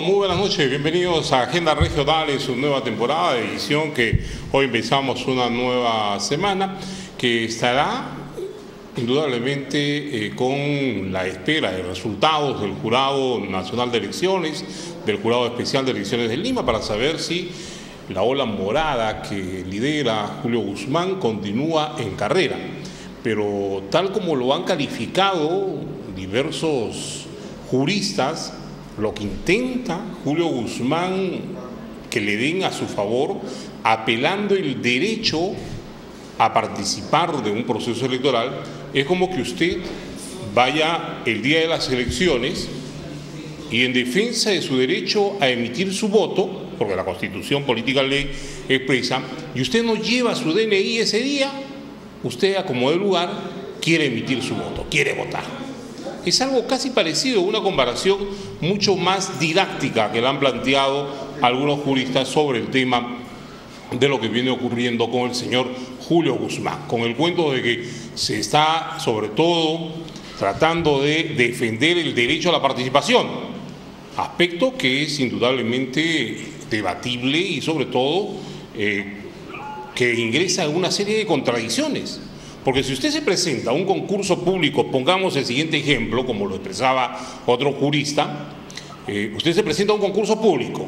Muy buenas noches, bienvenidos a Agenda Regional en su nueva temporada de edición, que hoy empezamos una nueva semana que estará indudablemente con la espera de resultados del Jurado Nacional de Elecciones, del Jurado Especial de Elecciones de Lima, para saber si la ola morada que lidera Julio Guzmán continúa en carrera. Pero tal como lo han calificado diversos juristas, lo que intenta Julio Guzmán que le den a su favor, apelando el derecho a participar de un proceso electoral, es como que usted vaya el día de las elecciones y en defensa de su derecho a emitir su voto, porque la Constitución Política Ley expresa, y usted no lleva su DNI ese día, usted a como de lugar quiere emitir su voto, quiere votar. Es algo casi parecido, una comparación mucho más didáctica que le han planteado algunos juristas sobre el tema de lo que viene ocurriendo con el señor Julio Guzmán, con el cuento de que se está sobre todo tratando de defender el derecho a la participación, aspecto que es indudablemente debatible y sobre todo que ingresa en una serie de contradicciones. Porque si usted se presenta a un concurso público, pongamos el siguiente ejemplo, como lo expresaba otro jurista, usted se presenta a un concurso público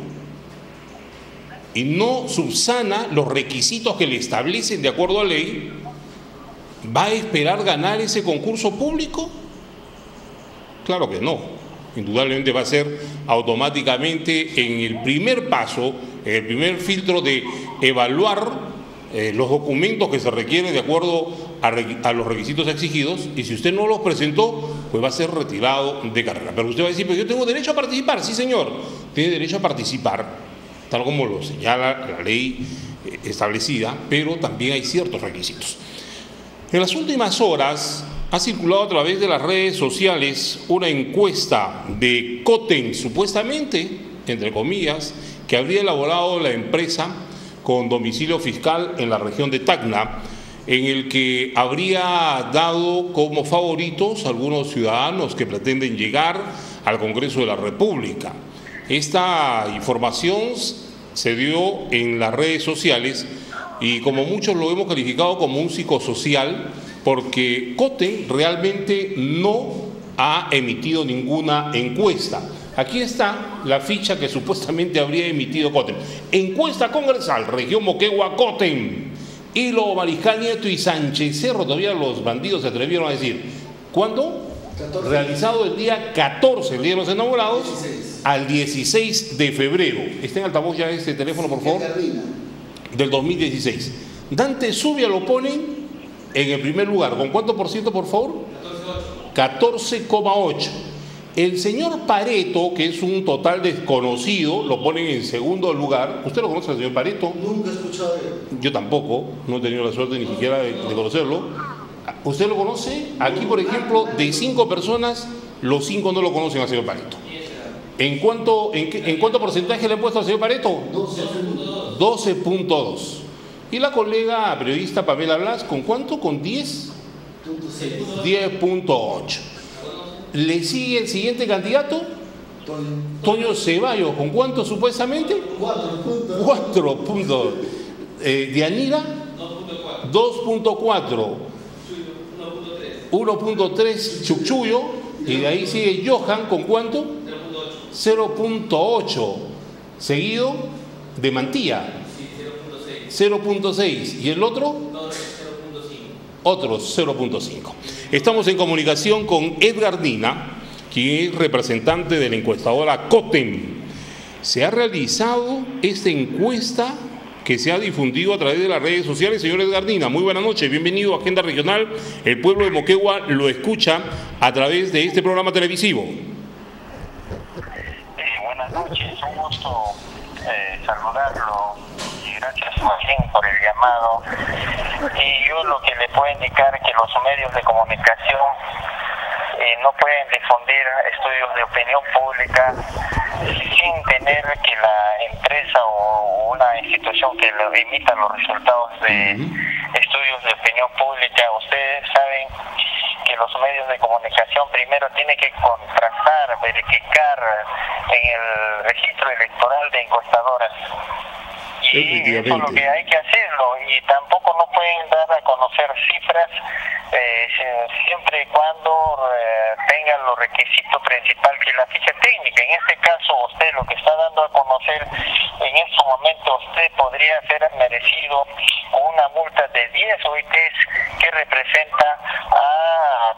y no subsana los requisitos que le establecen de acuerdo a ley, ¿va a esperar ganar ese concurso público? Claro que no. Indudablemente va a ser automáticamente en el primer paso, en el primer filtro de evaluar los documentos que se requieren de acuerdo a los requisitos exigidos, y si usted no los presentó, pues va a ser retirado de carrera. Pero usted va a decir, pero yo tengo derecho a participar. Sí, señor, tiene derecho a participar, tal como lo señala la ley establecida, pero también hay ciertos requisitos. En las últimas horas ha circulado a través de las redes sociales una encuesta de Coten, supuestamente, entre comillas, que habría elaborado la empresa con domicilio fiscal en la región de Tacna, en el que habría dado como favoritos a algunos ciudadanos que pretenden llegar al Congreso de la República. Esta información se dio en las redes sociales y como muchos lo hemos calificado como un psicosocial, porque Coten realmente no ha emitido ninguna encuesta. Aquí está la ficha que supuestamente habría emitido Coten. Encuesta congresal, región Moquegua, Coten. Hilo, Mariscal Nieto y Sánchez Cerro, todavía los bandidos se atrevieron a decir. ¿Cuándo? 14. Realizado el día 14, el día de los enamorados, 16. Al 16 de febrero. Está en altavoz ya este teléfono, por favor. Del 2016. Dante Zubia lo ponen en el primer lugar. ¿Con cuánto por ciento, por favor? 14,8. El señor Pareto, que es un total desconocido, lo ponen en segundo lugar. ¿Usted lo conoce al señor Pareto? Nunca he escuchado de él. Yo tampoco, no he tenido la suerte ni siquiera de conocerlo. ¿Usted lo conoce? Aquí, por ejemplo, de 5 personas, los 5 no lo conocen al señor Pareto. ¿En cuánto porcentaje le he puesto al señor Pareto? 12,2. ¿Y la colega periodista Pamela Blas, con cuánto? ¿Con 10? 10,8. ¿Le sigue el siguiente candidato? Toño Ceballos, ¿con cuánto supuestamente? 4 puntos. Dianira, 2,4. 1,3 Chucchuyo, y de ahí sigue Johan, ¿con cuánto? 0,8. Seguido de Mantilla, 0,6. ¿Y el otro? Otros 0,5. Estamos en comunicación con Edgar Dina, quien es representante de la encuestadora Coten. Se ha realizado esta encuesta que se ha difundido a través de las redes sociales. Señor Edgar Dina, muy buenas noches, bienvenido a Agenda Regional. El pueblo de Moquegua lo escucha a través de este programa televisivo. Buenas noches, un gusto saludarlo. Gracias Joaquín por el llamado. Y yo lo que le puedo indicar es que los medios de comunicación no pueden difundir estudios de opinión pública sin tener que la empresa o una institución que emita los resultados de estudios de opinión pública. Ustedes saben que los medios de comunicación primero tienen que contrastar, verificar en el registro electoral de encuestadoras. Y eso es lo que hay que hacerlo, y tampoco no pueden dar a conocer cifras siempre y cuando tengan los requisitos principales que es la ficha técnica. En este caso, usted lo que está dando a conocer en este momento, usted podría ser merecido una multa de 10 OITs que representa a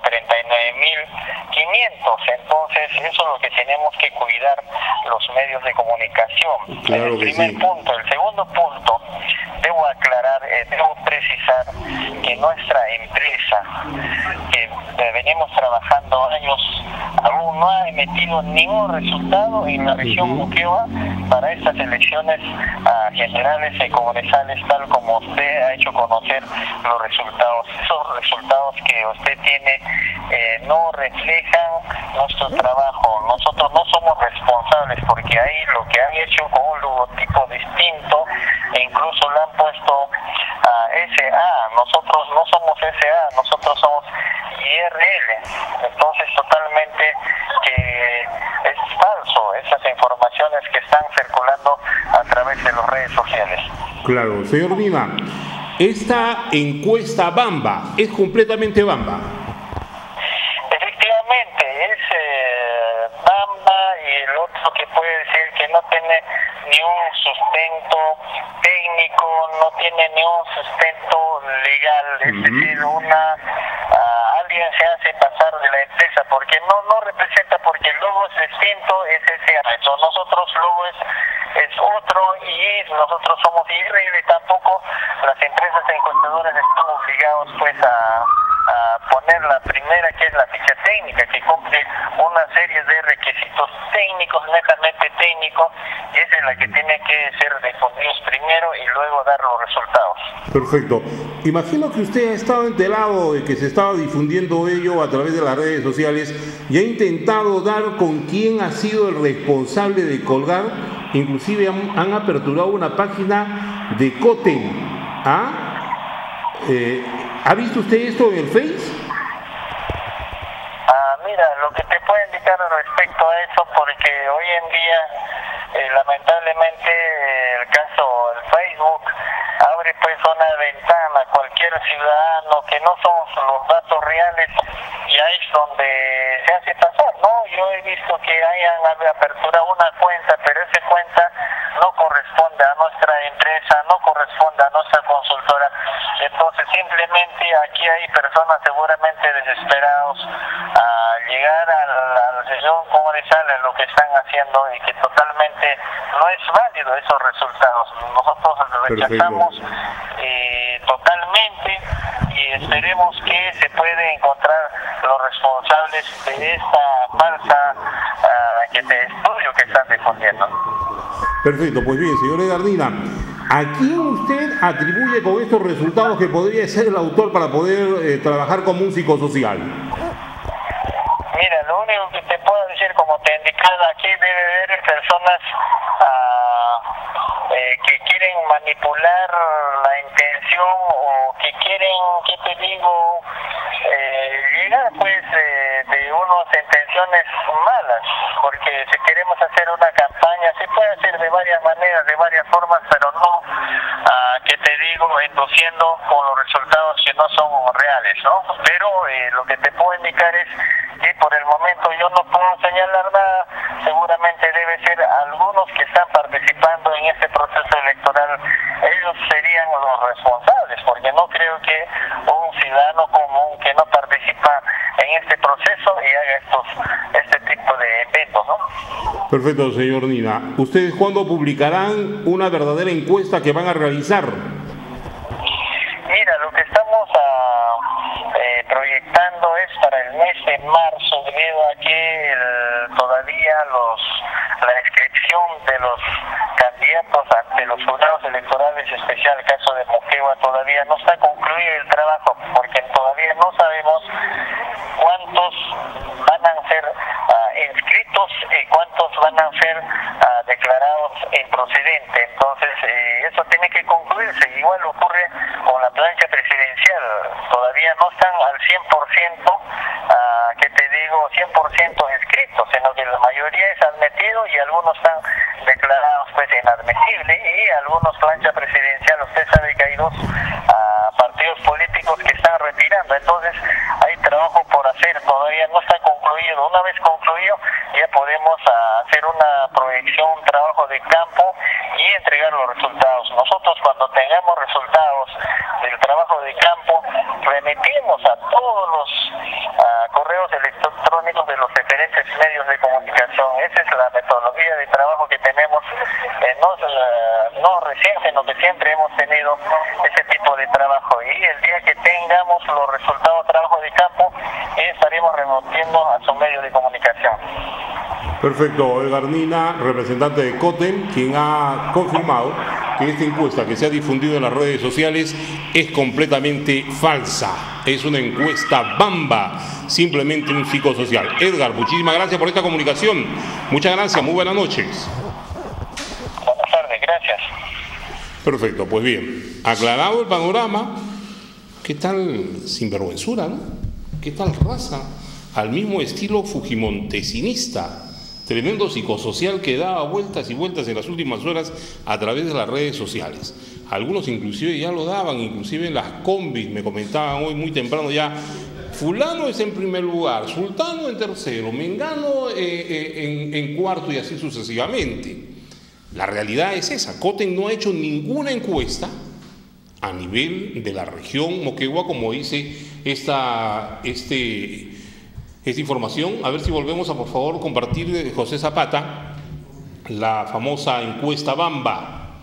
39.500. Entonces, eso es lo que tenemos que cuidar los medios de comunicación. Claro, el primer punto. El segundo punto, debo aclarar, debo precisar que nuestra empresa, que venimos trabajando años, aún no ha emitido ningún resultado en la región Moquegua para estas elecciones generales y congresales, tal como usted ha hecho conocer los resultados. Esos resultados que usted tiene no reflejan nuestro trabajo. Nosotros no somos responsables, porque ahí lo que han hecho con un logotipo distinto, e incluso le han puesto SA. Nosotros no somos SA, nosotros somos IRL. Entonces, totalmente que es falso esas informaciones que están circulando a través de las redes sociales. Claro, señor Lima, esta encuesta Bamba es completamente Bamba. Efectivamente, es Bamba, y el otro que puede decir que no tiene ni un sustento técnico, no tiene ni un sustento legal, es decir, alguien se hace pasar de la empresa porque no representa, porque el logo es distinto, es ese. Entonces, nosotros logo es otro, y nosotros somos IRL, y tampoco las empresas encuestadoras están obligados pues a poner la primera, que es la ficha técnica, que cumple una serie de requisitos técnicos, netamente técnicos, y esa es la que tiene que ser difundidos primero y luego dar los resultados. Perfecto. Imagino que usted ha estado enterado de que se estaba difundiendo ello a través de las redes sociales y ha intentado dar con quién ha sido el responsable de colgar. Inclusive han aperturado una página de Coten. ¿Ha visto usted esto en el Face? Mira, lo que te puedo indicar respecto a eso, porque hoy en día, lamentablemente, el caso del Facebook abre pues una ventana a cualquier ciudadano que no son los datos reales, y ahí es donde se hace pasar, ¿no? Yo he visto que hayan aperturado una cuenta, pero esa cuenta no corresponde a nuestra empresa, no corresponde a nuestra consultora. Entonces, simplemente aquí hay personas seguramente desesperados a llegar a la sesión congresal, a lo que están haciendo, y que totalmente no es válido esos resultados. Nosotros rechazamos totalmente, y esperemos que se puede encontrar los responsables de esta falsa estudio que están difundiendo. Perfecto, pues bien, señor Edardina, ¿a quién usted atribuye con estos resultados que podría ser el autor para poder trabajar como un psicosocial? Mira, lo único que te puedo decir, como te he indicado, aquí debe haber personas que quieren manipular la intención, o que quieren, ¿qué te digo?, llegar pues de unas intenciones malas, porque si queremos hacer una campaña, se puede hacer de varias maneras, de varias formas, pero no, ¿qué te digo?, induciendo con los resultados que no son reales, ¿no? Pero lo que te puedo indicar es que por el momento yo no puedo señalar nada. Seguramente debe ser algunos que están participando en este proceso electoral, ellos serían los responsables, porque no creo que un ciudadano común que no participa en este proceso y haga este tipo de eventos, ¿no? Perfecto, señor Nina. ¿Ustedes cuándo publicarán una verdadera encuesta que van a realizar? Mira, lo que estamos proyectando es para el mes de marzo, debido a que todavía la inscripción de los candidatos ante los jurados electorales, especial el caso de Moquegua, todavía no está concluido el trabajo, porque todavía no sabemos cuántos van a ser inscritos y cuántos van a ser declarados improcedente. Entonces, eso tiene que concluirse. Igual ocurre con la plancha presidencial. Todavía no están al 100%, ¿qué te digo? 100% inscritos, sino que la mayoría es admitido y algunos están declarados pues inadmisibles, y algunos plancha presidencial, usted sabe que hay dos partidos políticos que están retirando. Entonces hay trabajo por hacer, todavía no está concluido. Una vez concluido ya podemos hacer una proyección, un trabajo de campo y entregar los resultados. Nosotros, cuando tengamos resultados del trabajo de campo, remitimos a todos los correos electrónicos de los diferentes medios de comunicación. Esa es la metodología de trabajo que tenemos, no recién, sino que siempre hemos tenido ese tipo de trabajo, y el día que tengamos los resultados de trabajo de campo estaremos remitiendo a su medio de comunicación. Perfecto. Edgar Nina, representante de COTEM, quien ha confirmado que esta encuesta que se ha difundido en las redes sociales es completamente falsa. Es una encuesta bamba, simplemente un psicosocial. Edgar, muchísimas gracias por esta comunicación. Muchas gracias, muy buenas noches. Buenas tardes, gracias. Perfecto, pues bien, aclarado el panorama, ¿qué tal sinvergüenzura, no? ¿Qué tal raza? Al mismo estilo fujimontesinista, tremendo psicosocial que daba vueltas y vueltas en las últimas horas a través de las redes sociales. Algunos inclusive ya lo daban, inclusive en las combis, me comentaban hoy muy temprano ya, fulano es en primer lugar, sultano en tercero, mengano en cuarto, y así sucesivamente. La realidad es esa. COTEM no ha hecho ninguna encuesta a nivel de la región Moquegua, como dice esta información. A ver si volvemos a, por favor, compartir, José Zapata, la famosa encuesta bamba.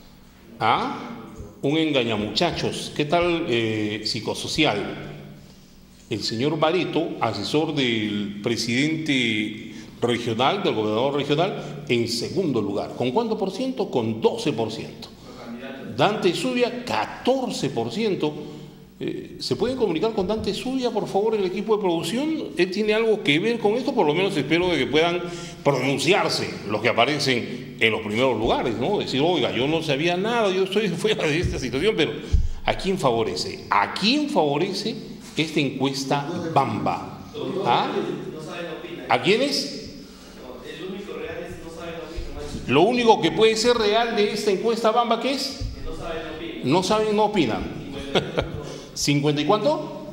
Un engañamuchachos. ¿Qué tal psicosocial? El señor Barreto, asesor del presidente regional, del gobernador regional, en segundo lugar. ¿Con cuánto por ciento? Con 12%. Dante Zubia, 14%. ¿Se pueden comunicar con Dante Zubia, por favor, el equipo de producción? ¿Él tiene algo que ver con esto? Por lo menos espero de que puedan pronunciarse los que aparecen en los primeros lugares, ¿no? Decir, oiga, yo no sabía nada, yo estoy fuera de esta situación, pero ¿a quién favorece? ¿A quién favorece esta encuesta bamba? ¿A quiénes? Lo único que puede ser real de esta encuesta bamba, ¿qué es? No saben, no opinan. ¿50 y cuánto?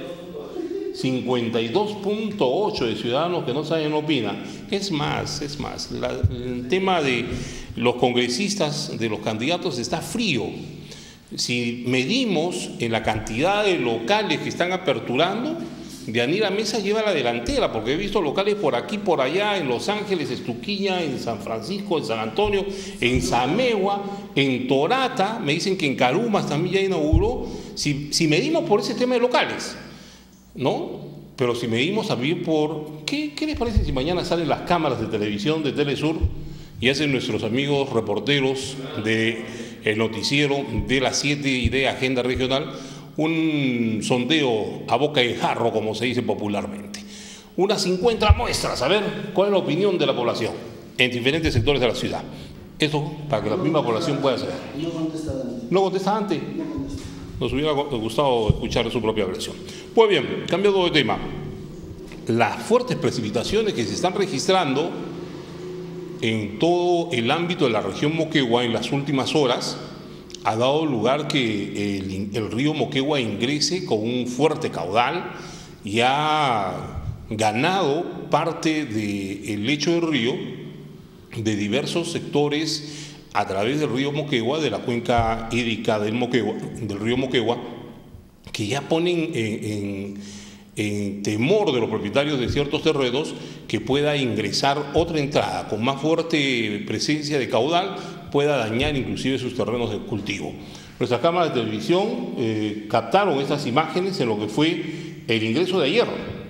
52.8 de ciudadanos que no saben, no opinan. Es más, el tema de los congresistas, de los candidatos, está frío. Si medimos en la cantidad de locales que están aperturando, Yanira Mesa lleva la delantera, porque he visto locales por aquí, por allá, en Los Ángeles, Estuquilla, en San Francisco, en San Antonio, en Samegua, en Torata, me dicen que en Carumas también ya inauguró. Si medimos por ese tema de locales, ¿no? Pero si medimos también por... ¿Qué les parece si mañana salen las cámaras de televisión de Telesur y hacen nuestros amigos reporteros del noticiero de las 7 y de Agenda Regional un sondeo a boca de jarro, como se dice popularmente? Unas 50 muestras, a ver cuál es la opinión de la población en diferentes sectores de la ciudad. Eso para que la misma población pueda saber. ¿No contesta antes? Nos hubiera gustado escuchar su propia versión. Pues bien, cambiando de tema, las fuertes precipitaciones que se están registrando en todo el ámbito de la región Moquegua en las últimas horas ha dado lugar que el río Moquegua ingrese con un fuerte caudal y ha ganado parte del lecho del río de diversos sectores a través del río Moquegua, de la cuenca hídrica del río Moquegua, que ya ponen en temor de los propietarios de ciertos terrenos que pueda ingresar otra entrada con más fuerte presencia de caudal, pueda dañar inclusive sus terrenos de cultivo. Nuestras cámaras de televisión captaron estas imágenes en lo que fue el ingreso de ayer.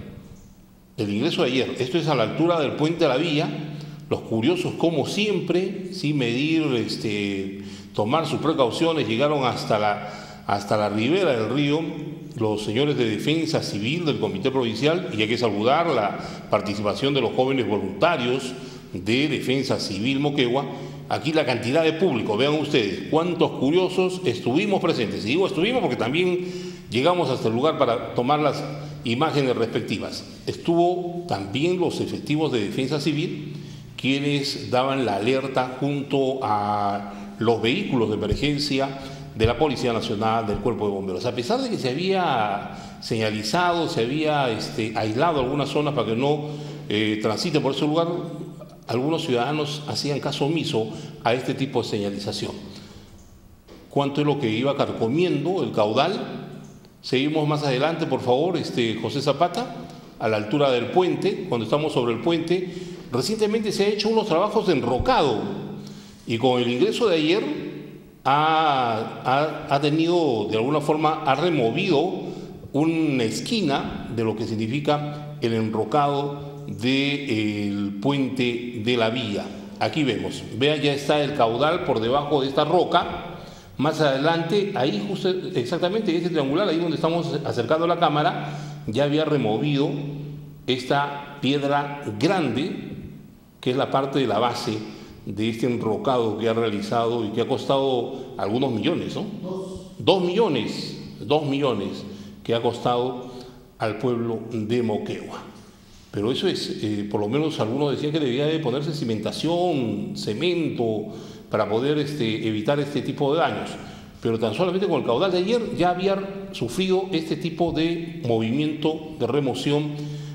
Esto es a la altura del Puente de la Villa. Los curiosos, como siempre, sin medir, tomar sus precauciones, llegaron hasta la ribera del río los señores de Defensa Civil del Comité Provincial, y hay que saludar la participación de los jóvenes voluntarios de Defensa Civil Moquegua, aquí la cantidad de público. Vean ustedes cuántos curiosos estuvimos presentes. Y digo estuvimos porque también llegamos hasta el lugar para tomar las imágenes respectivas. Estuvo también los efectivos de Defensa Civil, quienes daban la alerta junto a los vehículos de emergencia de la Policía Nacional, del Cuerpo de Bomberos. A pesar de que se había señalizado, se había aislado algunas zonas para que no transiten por ese lugar, algunos ciudadanos hacían caso omiso a este tipo de señalización. ¿Cuánto es lo que iba carcomiendo el caudal? Seguimos más adelante, por favor, José Zapata, a la altura del puente, cuando estamos sobre el puente. Recientemente se han hecho unos trabajos de enrocado y con el ingreso de ayer ha tenido, de alguna forma, ha removido una esquina de lo que significa el enrocado del puente de la vía. Aquí vemos, vean, ya está el caudal por debajo de esta roca. Más adelante, ahí justo exactamente este triangular, ahí donde estamos acercando la cámara, ya había removido esta piedra grande, que es la parte de la base de este enrocado que ha realizado y que ha costado algunos millones, ¿no? 2 millones que ha costado al pueblo de Moquegua. Pero eso es, por lo menos algunos decían que debía de ponerse cimentación, cemento, para poder evitar este tipo de daños. Pero tan solamente con el caudal de ayer ya había sufrido este tipo de movimiento de remoción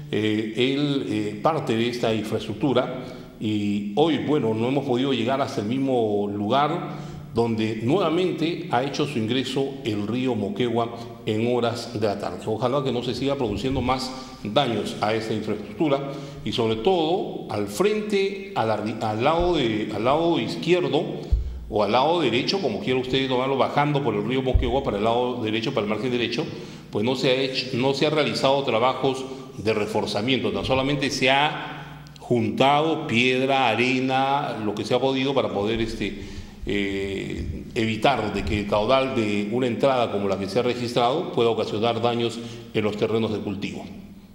parte de esta infraestructura, y hoy, bueno, no hemos podido llegar hasta el mismo lugar donde nuevamente ha hecho su ingreso el río Moquegua en horas de la tarde. Ojalá que no se siga produciendo más daños a esta infraestructura y sobre todo al frente, al lado izquierdo o al lado derecho, como quiera usted tomarlo, bajando por el río Moquegua para el lado derecho, para el margen derecho, pues no se ha realizado trabajos de reforzamiento, tan solamente se ha juntado piedra, arena, lo que se ha podido para poder evitar de que el caudal de una entrada como la que se ha registrado pueda ocasionar daños en los terrenos de cultivo.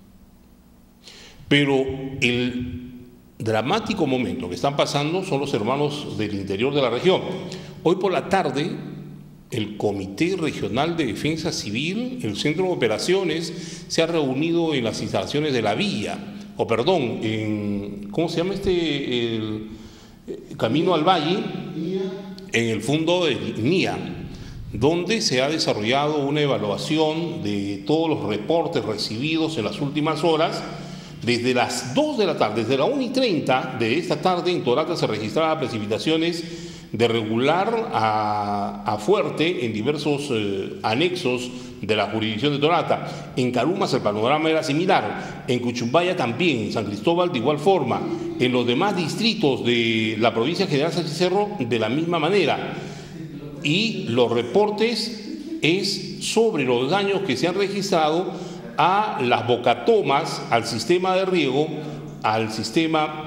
Pero el dramático momento que están pasando son los hermanos del interior de la región. Hoy por la tarde, el Comité Regional de Defensa Civil, el Centro de Operaciones, se ha reunido en las instalaciones de la vía, ¿cómo se llama el Camino al Valle? En el fondo de NIA, donde se ha desarrollado una evaluación de todos los reportes recibidos en las últimas horas. Desde las 2 de la tarde, desde la 1:30 de esta tarde, en Torata se registraban precipitaciones de regular a fuerte en diversos anexos de la jurisdicción de Torata. En Carumas el panorama era similar, en Cuchumbaya también, en San Cristóbal de igual forma, en los demás distritos de la provincia General Sánchez Cerro de la misma manera. Y los reportes es sobre los daños que se han registrado a las bocatomas, al sistema de riego, al sistema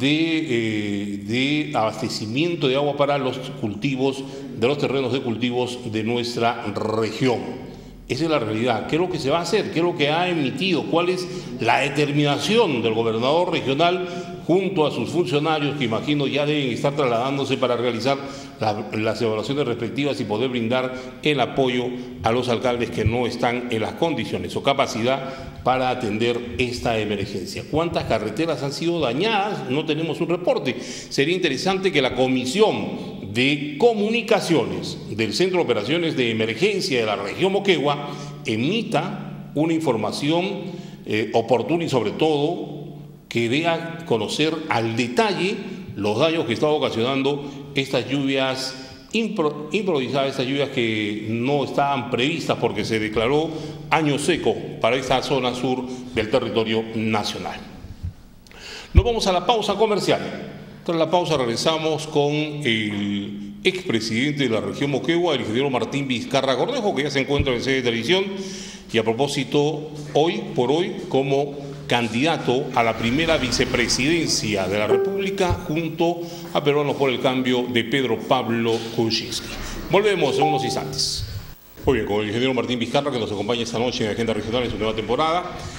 de abastecimiento de agua para los cultivos, de los terrenos de cultivos de nuestra región. Esa es la realidad. ¿Qué es lo que se va a hacer? ¿Qué es lo que ha emitido? ¿Cuál es la determinación del gobernador regional junto a sus funcionarios, que imagino ya deben estar trasladándose para realizar las evaluaciones respectivas y poder brindar el apoyo a los alcaldes que no están en las condiciones o capacidad para atender esta emergencia? ¿Cuántas carreteras han sido dañadas? No tenemos un reporte. Sería interesante que la Comisión de Comunicaciones del Centro de Operaciones de Emergencia de la región Moquegua emita una información oportuna y sobre todo que dé a conocer al detalle los daños que están ocasionando estas lluvias improvisadas, estas lluvias que no estaban previstas porque se declaró año seco para esta zona sur del territorio nacional. Nos vamos a la pausa comercial. Tras la pausa regresamos con el expresidente de la región Moquegua, el ingeniero Martín Vizcarra Cornejo, que ya se encuentra en sede de televisión y a propósito, hoy por hoy, como candidato a la primera vicepresidencia de la República junto a Peruanos por el Cambio de Pedro Pablo Kuczynski. Volvemos en unos instantes. Muy bien, con el ingeniero Martín Vizcarra, que nos acompaña esta noche en Agenda Regional en su nueva temporada.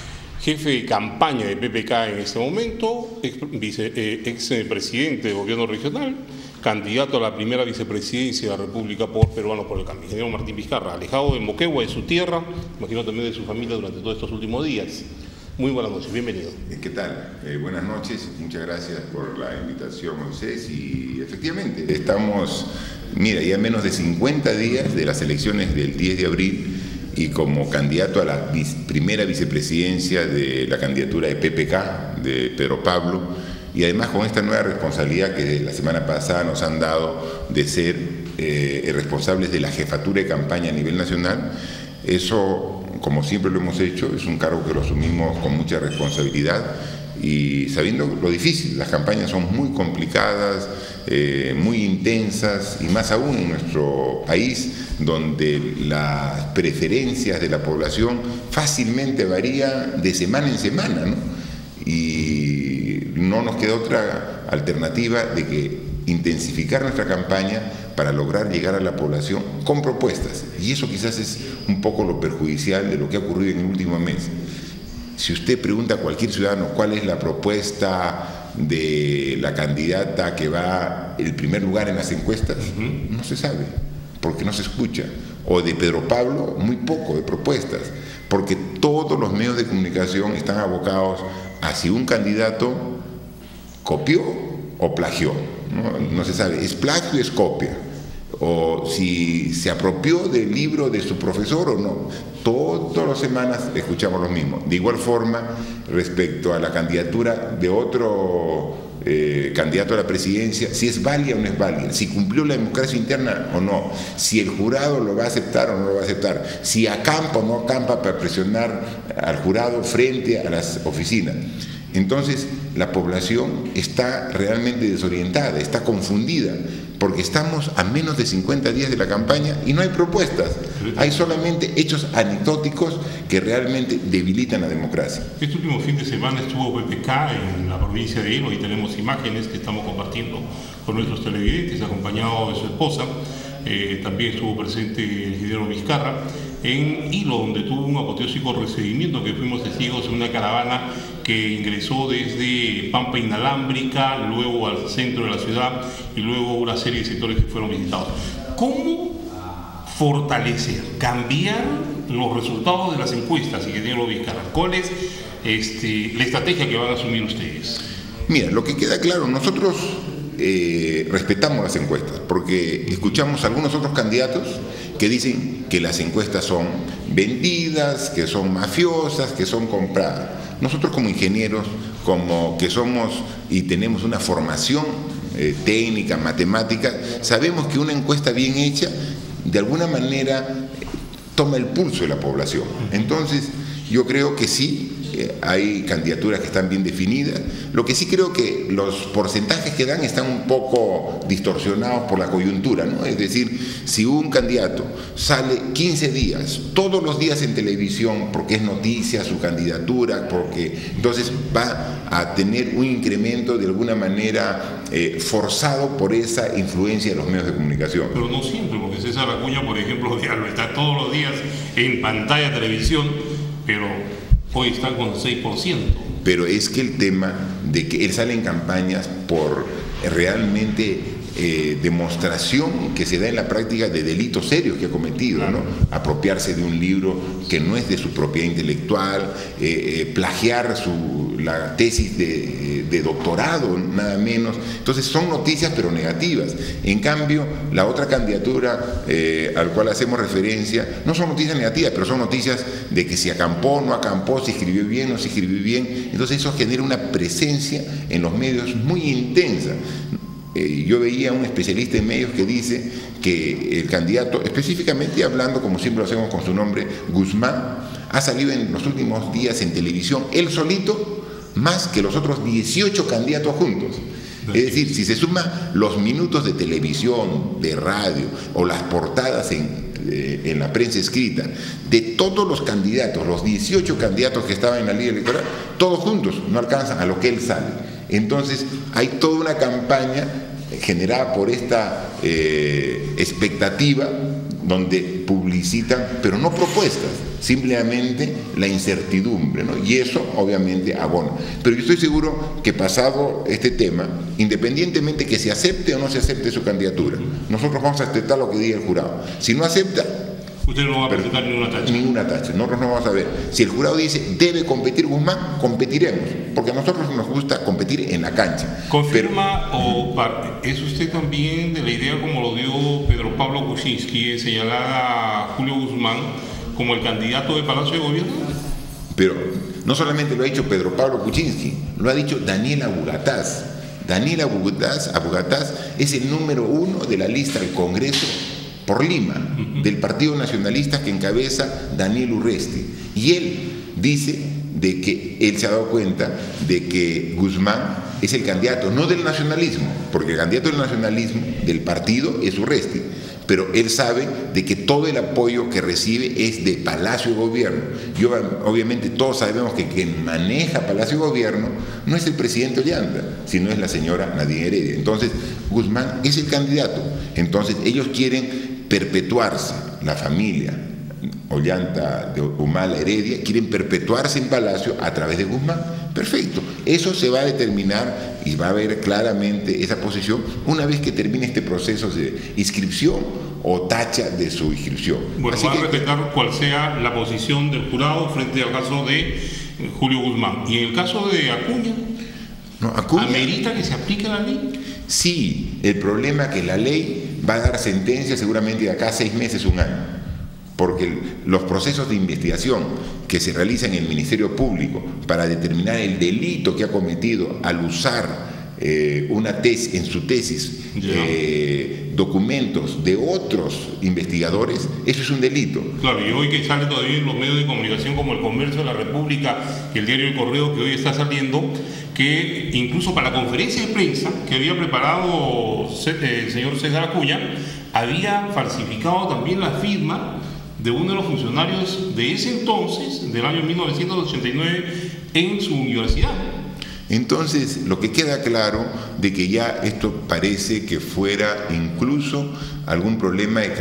jefe de campaña de PPK en este momento, ex presidente del gobierno regional, candidato a la primera vicepresidencia de la República por Peruanos por el Cambio, ingeniero Martín Vizcarra, alejado de Moquegua, de su tierra, imagino también de su familia durante todos estos últimos días. Muy buenas noches, bienvenido. ¿Qué tal? Buenas noches, muchas gracias por la invitación, Moisés, y efectivamente estamos, mira, ya menos de 50 días de las elecciones del 10 de abril y como candidato a la primera vicepresidencia de la candidatura de PPK, de Pedro Pablo, y además con esta nueva responsabilidad que la semana pasada nos han dado de ser responsables de la jefatura de campaña a nivel nacional. Eso, como siempre lo hemos hecho, es un cargo que lo asumimos con mucha responsabilidad y sabiendo lo difícil. Las campañas son muy complicadas, muy intensas, y más aún en nuestro país, donde las preferencias de la población fácilmente varían de semana en semana, ¿no? Y no nos queda otra alternativa de que intensificar nuestra campaña para lograr llegar a la población con propuestas, y eso quizás es un poco lo perjudicial de lo que ha ocurrido en el último mes. Si usted pregunta a cualquier ciudadano cuál es la propuesta de la candidata que va en primer lugar en las encuestas, no se sabe, porque no se escucha. O de Pedro Pablo, muy poco de propuestas, porque todos los medios de comunicación están abocados a si un candidato copió o plagió. No se sabe, es plagio, es copia, o si se apropió del libro de su profesor o no. Todas las semanas escuchamos lo mismo. De igual forma, respecto a la candidatura de otro candidato a la presidencia, si es válida o no es válida, si cumplió la democracia interna o no, si el jurado lo va a aceptar o no lo va a aceptar, si acampa o no acampa para presionar al jurado frente a las oficinas. Entonces, la población está realmente desorientada, está confundida, porque estamos a menos de 50 días de la campaña y no hay propuestas. Hay solamente hechos anecdóticos que realmente debilitan la democracia. Este último fin de semana estuvo PPK en la provincia de Hilo y tenemos imágenes que estamos compartiendo con nuestros televidentes, acompañado de su esposa. También estuvo presente el ingeniero Vizcarra en Hilo, donde tuvo un apoteósico recibimiento que fuimos testigos de una caravana que ingresó desde Pampa Inalámbrica, luego al centro de la ciudad y luego una serie de sectores que fueron visitados. ¿Cómo fortalecer, cambiar los resultados de las encuestas, ingeniero Vizcarra? ¿Cuál es la estrategia que van a asumir ustedes? Mira, lo que queda claro, nosotros respetamos las encuestas, porque escuchamos a algunos otros candidatos que dicen que las encuestas son vendidas, que son mafiosas, que son compradas. Nosotros como ingenieros, como que somos y tenemos una formación técnica, matemática, sabemos que una encuesta bien hecha de alguna manera toma el pulso de la población. Entonces yo creo que sí, hay candidaturas que están bien definidas. Lo que sí creo que los porcentajes que dan están un poco distorsionados por la coyuntura, ¿no? Es decir, si un candidato sale 15 días, todos los días en televisión, porque es noticia su candidatura, porque entonces va a tener un incremento de alguna manera forzado por esa influencia de los medios de comunicación. Pero no siempre, porque César Acuña, por ejemplo, está todos los días en pantalla de televisión, pero hoy está con 6%. Pero es que el tema de que él sale en campañas por realmente demostración que se da en la práctica de delitos serios que ha cometido, ¿no? Apropiarse de un libro que no es de su propiedad intelectual, plagiar la tesis de doctorado, nada menos. Entonces son noticias pero negativas. En cambio, la otra candidatura al cual hacemos referencia no son noticias negativas, pero son noticias de que si acampó, no acampó, si escribió bien, no se escribió bien. Entonces eso genera una presencia en los medios muy intensa. Yo veía a un especialista en medios que dice que el candidato, específicamente hablando, como siempre lo hacemos con su nombre, Guzmán, ha salido en los últimos días en televisión, él solito, más que los otros 18 candidatos juntos. Es decir, si se suman los minutos de televisión, de radio o las portadas en la prensa escrita, de todos los candidatos, los 18 candidatos que estaban en la ley electoral, todos juntos no alcanzan a lo que él sale. Entonces hay toda una campaña generada por esta expectativa donde publicitan, pero no propuestas, simplemente la incertidumbre, ¿no? Y eso obviamente abona. Pero yo estoy seguro que pasado este tema, independientemente que se acepte o no se acepte su candidatura, nosotros vamos a aceptar lo que diga el jurado. Si no acepta, usted no va a presentar ninguna tacha. Ninguna tacha. Nosotros no vamos a ver. Si el jurado dice debe competir Guzmán, competiremos. Porque a nosotros nos gusta competir en la cancha. ¿Confirma o es usted también de la idea, como lo dio Pedro Pablo Kuczynski, de señalar a Julio Guzmán como el candidato de Palacio de Gobierno? Pero no solamente lo ha dicho Pedro Pablo Kuczynski, lo ha dicho Daniel Abugataz. Daniel Abugataz es el número 1 de la lista del Congreso por Lima, del Partido Nacionalista que encabeza Daniel Urresti. Y él dice de que él se ha dado cuenta de que Guzmán es el candidato, no del nacionalismo, porque el candidato del nacionalismo del partido es Urresti, pero él sabe de que todo el apoyo que recibe es de Palacio de Gobierno. Y obviamente todos sabemos que quien maneja Palacio de Gobierno no es el presidente Ollanta, sino es la señora Nadine Heredia. Entonces Guzmán es el candidato. Entonces ellos quieren perpetuarse, la familia Ollanta de Humala Heredia quieren perpetuarse en Palacio a través de Guzmán. Perfecto, eso se va a determinar y va a ver claramente esa posición una vez que termine este proceso de inscripción o tacha de su inscripción. Bueno, va a respetar cuál sea la posición del jurado frente al caso de Julio Guzmán. Y en el caso de Acuña, ¿amerita que se aplique la ley? Sí, el problema es que la ley va a dar sentencia seguramente de acá a 6 meses, 1 año, porque los procesos de investigación que se realizan en el Ministerio Público para determinar el delito que ha cometido al usar una tesis, en su tesis, documentos de otros investigadores, eso es un delito. Claro, y hoy que sale todavía en los medios de comunicación como El Comercio de la República y el diario El Correo, que hoy está saliendo, que incluso para la conferencia de prensa que había preparado el señor César Acuña, había falsificado también la firma de uno de los funcionarios de ese entonces, del año 1989, en su universidad. Entonces, lo que queda claro de que ya esto parece que fuera incluso algún problema de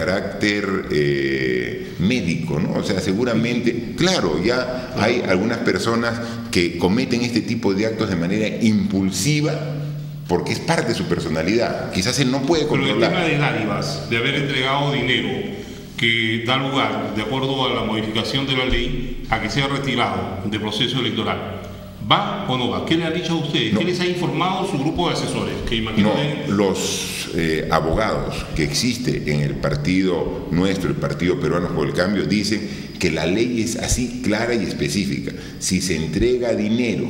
carácter médico, ¿no? O sea, seguramente, claro, ya hay algunas personas que cometen este tipo de actos de manera impulsiva porque es parte de su personalidad. Quizás él no puede controlar. Pero el tema de dádivas, de haber entregado dinero que da lugar, de acuerdo a la modificación de la ley, a que sea retirado del proceso electoral, ¿va o no va? ¿Qué le ha dicho a ustedes? No. ¿Qué les ha informado su grupo de asesores? Que imagino los abogados que existe en el partido nuestro, el Partido Peruano por el Cambio, dicen que la ley es así clara y específica. Si se entrega dinero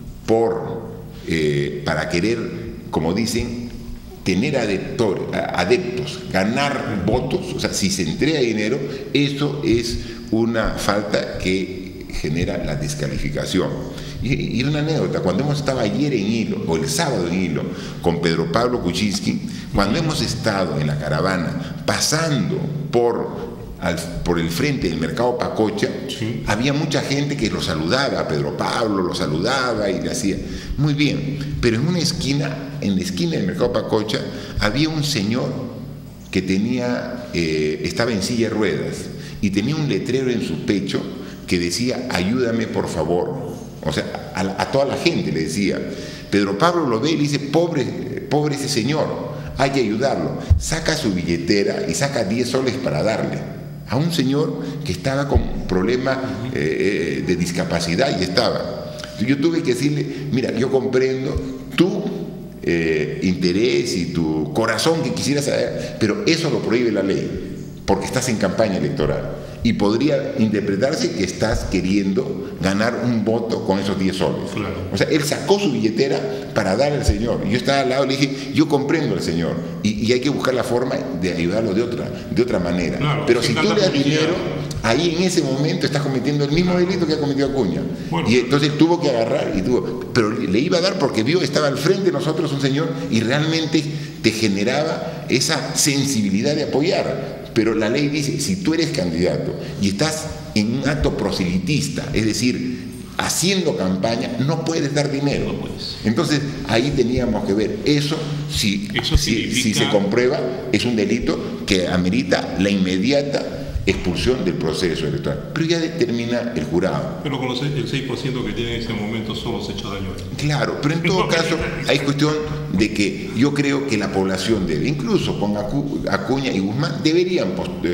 para querer, como dicen, tener adeptos, ganar votos, o sea, si se entrega dinero, eso es una falta que genera la descalificación. Y una anécdota, cuando hemos estado ayer en Hilo, o el sábado en Hilo, con Pedro Pablo Kuczynski, cuando hemos estado en la caravana, pasando por el frente del mercado Pacocha, sí, había mucha gente que lo saludaba, a Pedro Pablo lo saludaba y le hacía muy bien, pero en la esquina del mercado Pacocha, había un señor que estaba en silla de ruedas y tenía un letrero en su pecho que decía: ayúdame por favor. O sea, a toda la gente le decía. Pedro Pablo lo ve y le dice: pobre ese señor, hay que ayudarlo. Saca su billetera y saca 10 soles para darle a un señor que estaba con problemas de discapacidad y estaba. Yo tuve que decirle: mira, yo comprendo tu interés y tu corazón que quisieras saber, pero eso lo prohíbe la ley, porque estás en campaña electoral. Y podría interpretarse que estás queriendo ganar un voto con esos 10 soles. Claro. O sea, él sacó su billetera para dar al señor. Y yo estaba al lado y le dije: yo comprendo al señor. Y hay que buscar la forma de ayudarlo de otra manera. Claro, pero si tú le das dinero, ahí en ese momento estás cometiendo el mismo delito que ha cometido Acuña. Bueno, y entonces tuvo que agarrar pero le iba a dar porque vio que estaba al frente de nosotros un señor y realmente te generaba esa sensibilidad de apoyar. Pero la ley dice: si tú eres candidato y estás en un acto proselitista, es decir, haciendo campaña, no puedes dar dinero. No puedes. Entonces, ahí teníamos que ver eso, si se comprueba, es un delito que amerita la inmediata expulsión del proceso electoral, pero ya determina el jurado. Pero con el 6% que tiene en ese momento solo se echa daño. Claro, pero en todo caso hay cuestión de que yo creo que la población debe, incluso con Acuña y Guzmán, deberían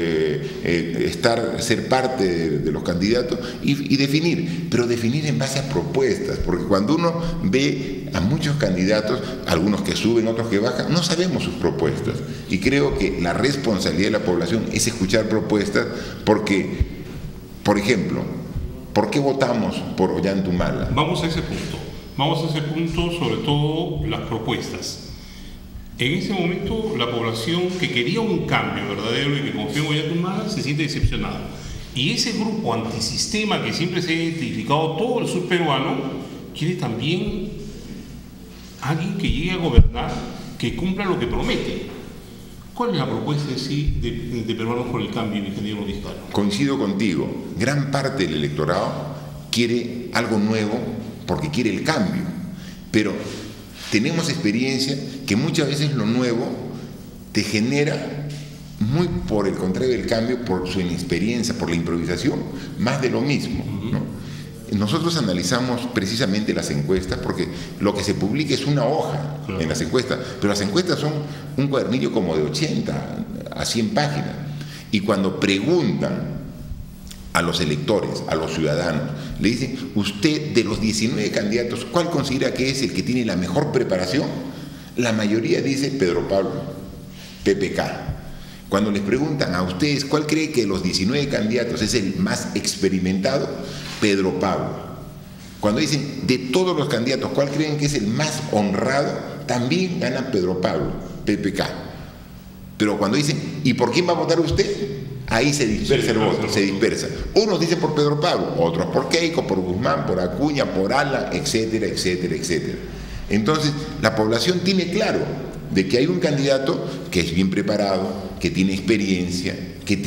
ser parte de los candidatos y definir, pero definir en base a propuestas, porque cuando uno ve a muchos candidatos, algunos que suben, otros que bajan, no sabemos sus propuestas, y creo que la responsabilidad de la población es escuchar propuestas, porque, por ejemplo, ¿por qué votamos por Ollantumala? Vamos a ese punto, sobre todo las propuestas. En ese momento la población que quería un cambio verdadero y que confió en Ollantumala se siente decepcionada. Y ese grupo antisistema que siempre se ha identificado todo el sur peruano quiere también alguien que llegue a gobernar, que cumpla lo que promete. ¿Cuál es la propuesta en sí de Peruanos por el Cambio, ingeniero Vizcarra? Coincido contigo. Gran parte del electorado quiere algo nuevo porque quiere el cambio. Pero tenemos experiencia que muchas veces lo nuevo te genera, muy por el contrario del cambio, por su inexperiencia, por la improvisación, más de lo mismo, ¿no? Nosotros analizamos precisamente las encuestas porque lo que se publica es una hoja en las encuestas, pero las encuestas son un cuadernillo como de 80 a 100 páginas. Y cuando preguntan a los electores, a los ciudadanos, le dicen, usted de los 19 candidatos, ¿cuál considera que es el que tiene la mejor preparación? La mayoría dice Pedro Pablo, PPK. Cuando les preguntan a ustedes, ¿cuál cree que de los 19 candidatos es el más experimentado? Pedro Pablo. Cuando dicen de todos los candidatos, ¿cuál creen que es el más honrado? También gana Pedro Pablo, PPK. Pero cuando dicen, ¿y por quién va a votar usted? Ahí se dispersa el voto, se dispersa. Unos dicen por Pedro Pablo, otros por Keiko, por Guzmán, por Acuña, por Alan, etcétera, etcétera, etcétera. Entonces, la población tiene claro de que hay un candidato que es bien preparado, que tiene experiencia,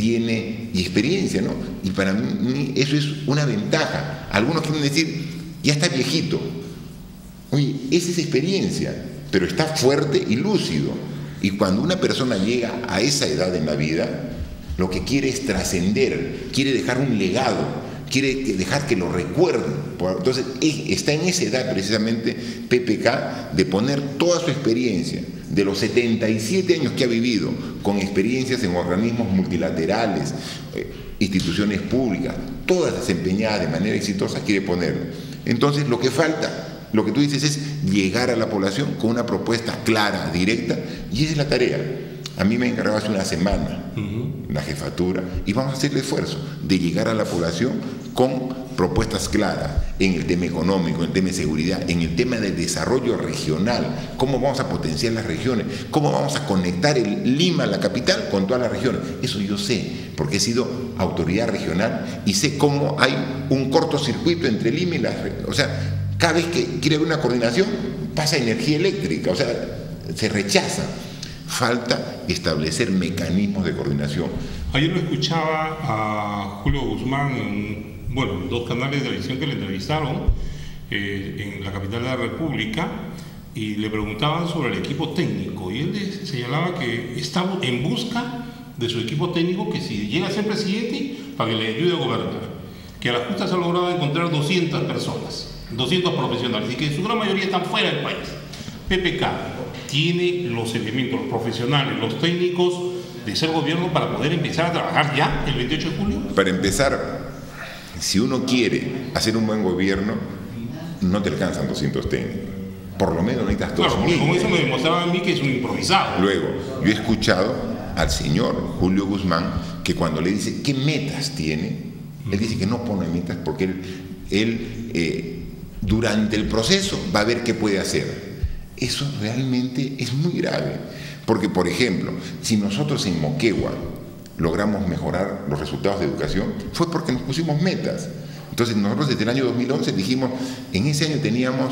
¿no? Y para mí eso es una ventaja. Algunos quieren decir, ya está viejito. Oye, esa es experiencia, pero está fuerte y lúcido. Y cuando una persona llega a esa edad en la vida, lo que quiere es trascender, quiere dejar un legado, quiere dejar que lo recuerden. Entonces, está en esa edad precisamente PPK de poner toda su experiencia, de los 77 años que ha vivido, con experiencias en organismos multilaterales, instituciones públicas, todas desempeñadas de manera exitosa, quiere ponerlo. Entonces, lo que falta, lo que tú dices, es llegar a la población con una propuesta clara, directa, y esa es la tarea. A mí me encargaba hace una semana la jefatura y vamos a hacer el esfuerzo de llegar a la población con propuestas claras en el tema económico, en el tema de seguridad, en el tema del desarrollo regional, cómo vamos a potenciar las regiones, cómo vamos a conectar Lima, la capital, con todas las regiones. Eso yo sé, porque he sido autoridad regional y sé cómo hay un cortocircuito entre Lima y las regiones. O sea, cada vez que quiere haber una coordinación, pasa energía eléctrica, o sea, se rechaza. Falta establecer mecanismos de coordinación. Ayer lo escuchaba a Julio Guzmán en dos canales de televisión que le entrevistaron en la capital de la República y le preguntaban sobre el equipo técnico y él señalaba que estaba en busca de su equipo técnico, que si llega a ser presidente, para que le ayude a gobernar, que a la justa se ha logrado encontrar 200 personas, 200 profesionales y que en su gran mayoría están fuera del país. PPK tiene los elementos, los profesionales, los técnicos de ser gobierno para poder empezar a trabajar ya el 28 de julio. Para empezar, si uno quiere hacer un buen gobierno, no te alcanzan 200 técnicos. Por lo menos necesitas 2.000. Claro, como eso me demostraba a mí que es un improvisado. Luego, yo he escuchado al señor Julio Guzmán que cuando le dice qué metas tiene, él dice que no pone metas porque él durante el proceso va a ver qué puede hacer. Eso realmente es muy grave, porque, por ejemplo, si nosotros en Moquegua logramos mejorar los resultados de educación, fue porque nos pusimos metas. Entonces, nosotros desde el año 2011 dijimos, en ese año teníamos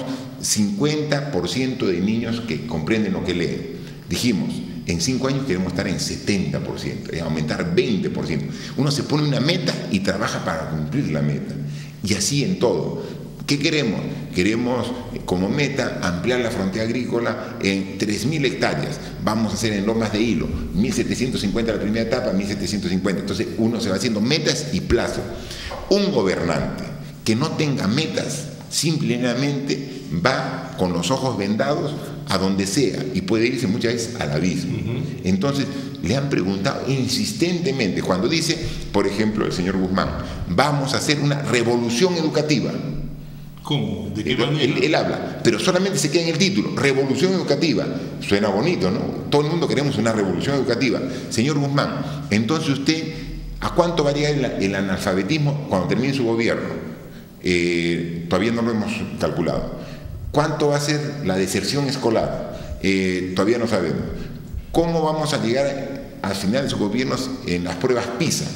50% de niños que comprenden lo que leen. Dijimos, en 5 años queremos estar en 70%, aumentar 20%. Uno se pone una meta y trabaja para cumplir la meta. Y así en todo. ¿Qué queremos? Queremos como meta ampliar la frontera agrícola en 3.000 hectáreas. Vamos a hacer en Lomas de Hilo 1.750 la primera etapa, 1.750. Entonces uno se va haciendo metas y plazo. Un gobernante que no tenga metas simplemente va con los ojos vendados a donde sea y puede irse muchas veces al abismo. Entonces le han preguntado insistentemente cuando dice, por ejemplo, el señor Guzmán, vamos a hacer una revolución educativa. ¿Cómo? ¿De qué manera? Él habla, pero solamente se queda en el título, revolución educativa. Suena bonito, ¿no? Todo el mundo queremos una revolución educativa. Señor Guzmán, entonces usted, ¿a cuánto va a llegar el analfabetismo cuando termine su gobierno? Todavía no lo hemos calculado. ¿Cuánto va a ser la deserción escolar? Todavía no sabemos. ¿Cómo vamos a llegar al final de sus gobiernos en las pruebas PISA?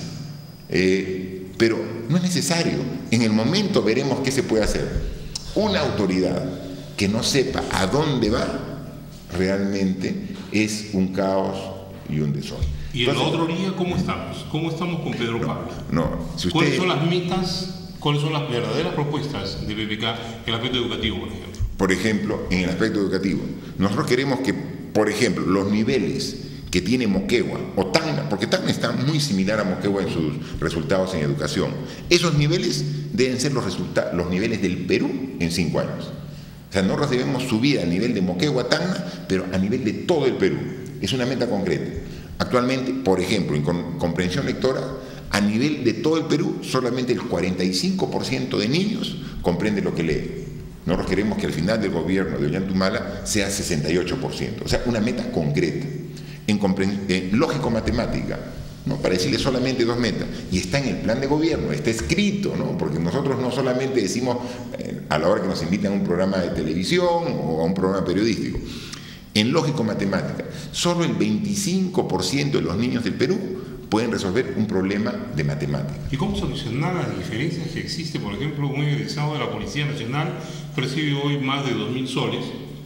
Pero no es necesario. En el momento veremos qué se puede hacer. Una autoridad que no sepa a dónde va, realmente es un caos y un desorden. ¿Y en la otra orilla cómo estamos? ¿Cómo estamos con Pedro Pablo? Si ¿Cuáles son las metas, cuáles son las verdaderas propuestas de PPK en el aspecto educativo, por ejemplo? Por ejemplo, en el aspecto educativo, nosotros queremos que, por ejemplo, los niveles que tiene Moquegua o Tacna, porque Tacna está muy similar a Moquegua en sus resultados en educación, esos niveles deben ser los niveles del Perú en 5 años. O sea, nosotros debemos subir al nivel de Moquegua, Tacna, pero a nivel de todo el Perú. Es una meta concreta. Actualmente, por ejemplo, en comprensión lectora, a nivel de todo el Perú, solamente el 45% de niños comprende lo que lee. Nosotros queremos que al final del gobierno de Ollantumala sea 68%, o sea, una meta concreta. En lógico-matemática, ¿no? Para decirle solamente 2 metas, y está en el plan de gobierno, está escrito, ¿no? Porque nosotros no solamente decimos a la hora que nos invitan a un programa de televisión o a un programa periodístico. En lógico-matemática, solo el 25% de los niños del Perú pueden resolver un problema de matemáticas. ¿Y cómo solucionar las diferencias que existe? Por ejemplo, un egresado de la Policía Nacional recibe hoy más de 2.000 soles,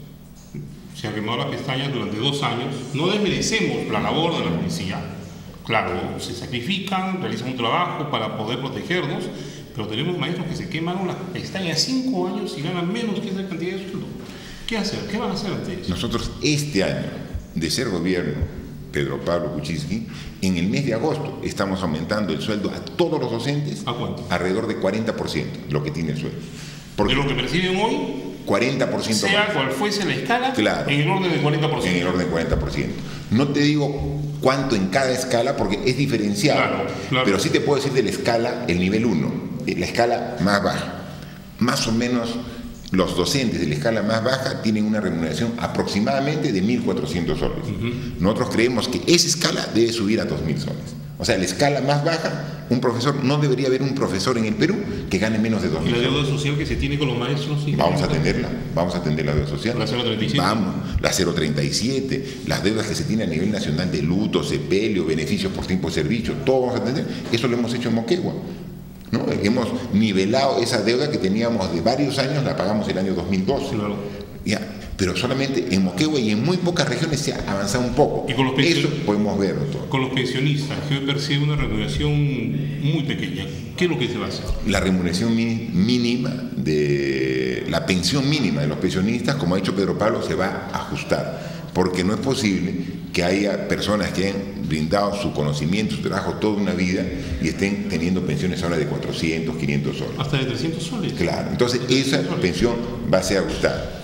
se ha quemado las pestañas durante 2 años. No desmerecemos la labor de la policía. Claro, se sacrifican, realizan un trabajo para poder protegernos, pero tenemos maestros que se queman las pestañas 5 años y ganan menos que esa cantidad de sueldo. ¿Qué hacer? ¿Qué van a hacer ante eso? Nosotros este año, de ser gobierno, Pedro Pablo Kuczynski, en el mes de agosto estamos aumentando el sueldo a todos los docentes. ¿A cuánto? Alrededor de 40%, lo que tiene el sueldo. ¿De lo que perciben hoy? 40% sea más. Cual fuese la escala, claro, en el orden del 40%. En el orden del 40%. No te digo cuánto en cada escala porque es diferenciado, claro. Pero sí te puedo decir de la escala, el nivel 1, la escala más baja. Más o menos los docentes de la escala más baja tienen una remuneración aproximadamente de 1.400 soles. Nosotros creemos que esa escala debe subir a 2.000 soles. O sea, la escala más baja, un profesor, no debería haber un profesor en el Perú que gane menos de 2.000 soles. ¿Y la deuda social que se tiene con los maestros? Vamos a atenderla, vamos a atender la deuda social. ¿La 037? Vamos, la 037, las deudas que se tienen a nivel nacional de luto, sepelio, beneficios por tiempo de servicio, todo vamos a atender. Eso lo hemos hecho en Moquegua, ¿no? Hemos nivelado esa deuda que teníamos de varios años, la pagamos el año 2012. Claro. Ya, pero solamente en Moquegua y en muy pocas regiones se ha avanzado un poco. ¿Y con los eso podemos verlo todo. Con los pensionistas, que hoy perciben una remuneración muy pequeña, ¿qué es lo que se va a hacer? La remuneración mínima de la pensión mínima de los pensionistas, como ha dicho Pedro Pablo, se va a ajustar, porque no es posible que haya personas que han brindado su conocimiento, su trabajo toda una vida y estén teniendo pensiones ahora de 400, 500 soles. Hasta de 300 soles. Claro, entonces esa pensión va a ser ajustada.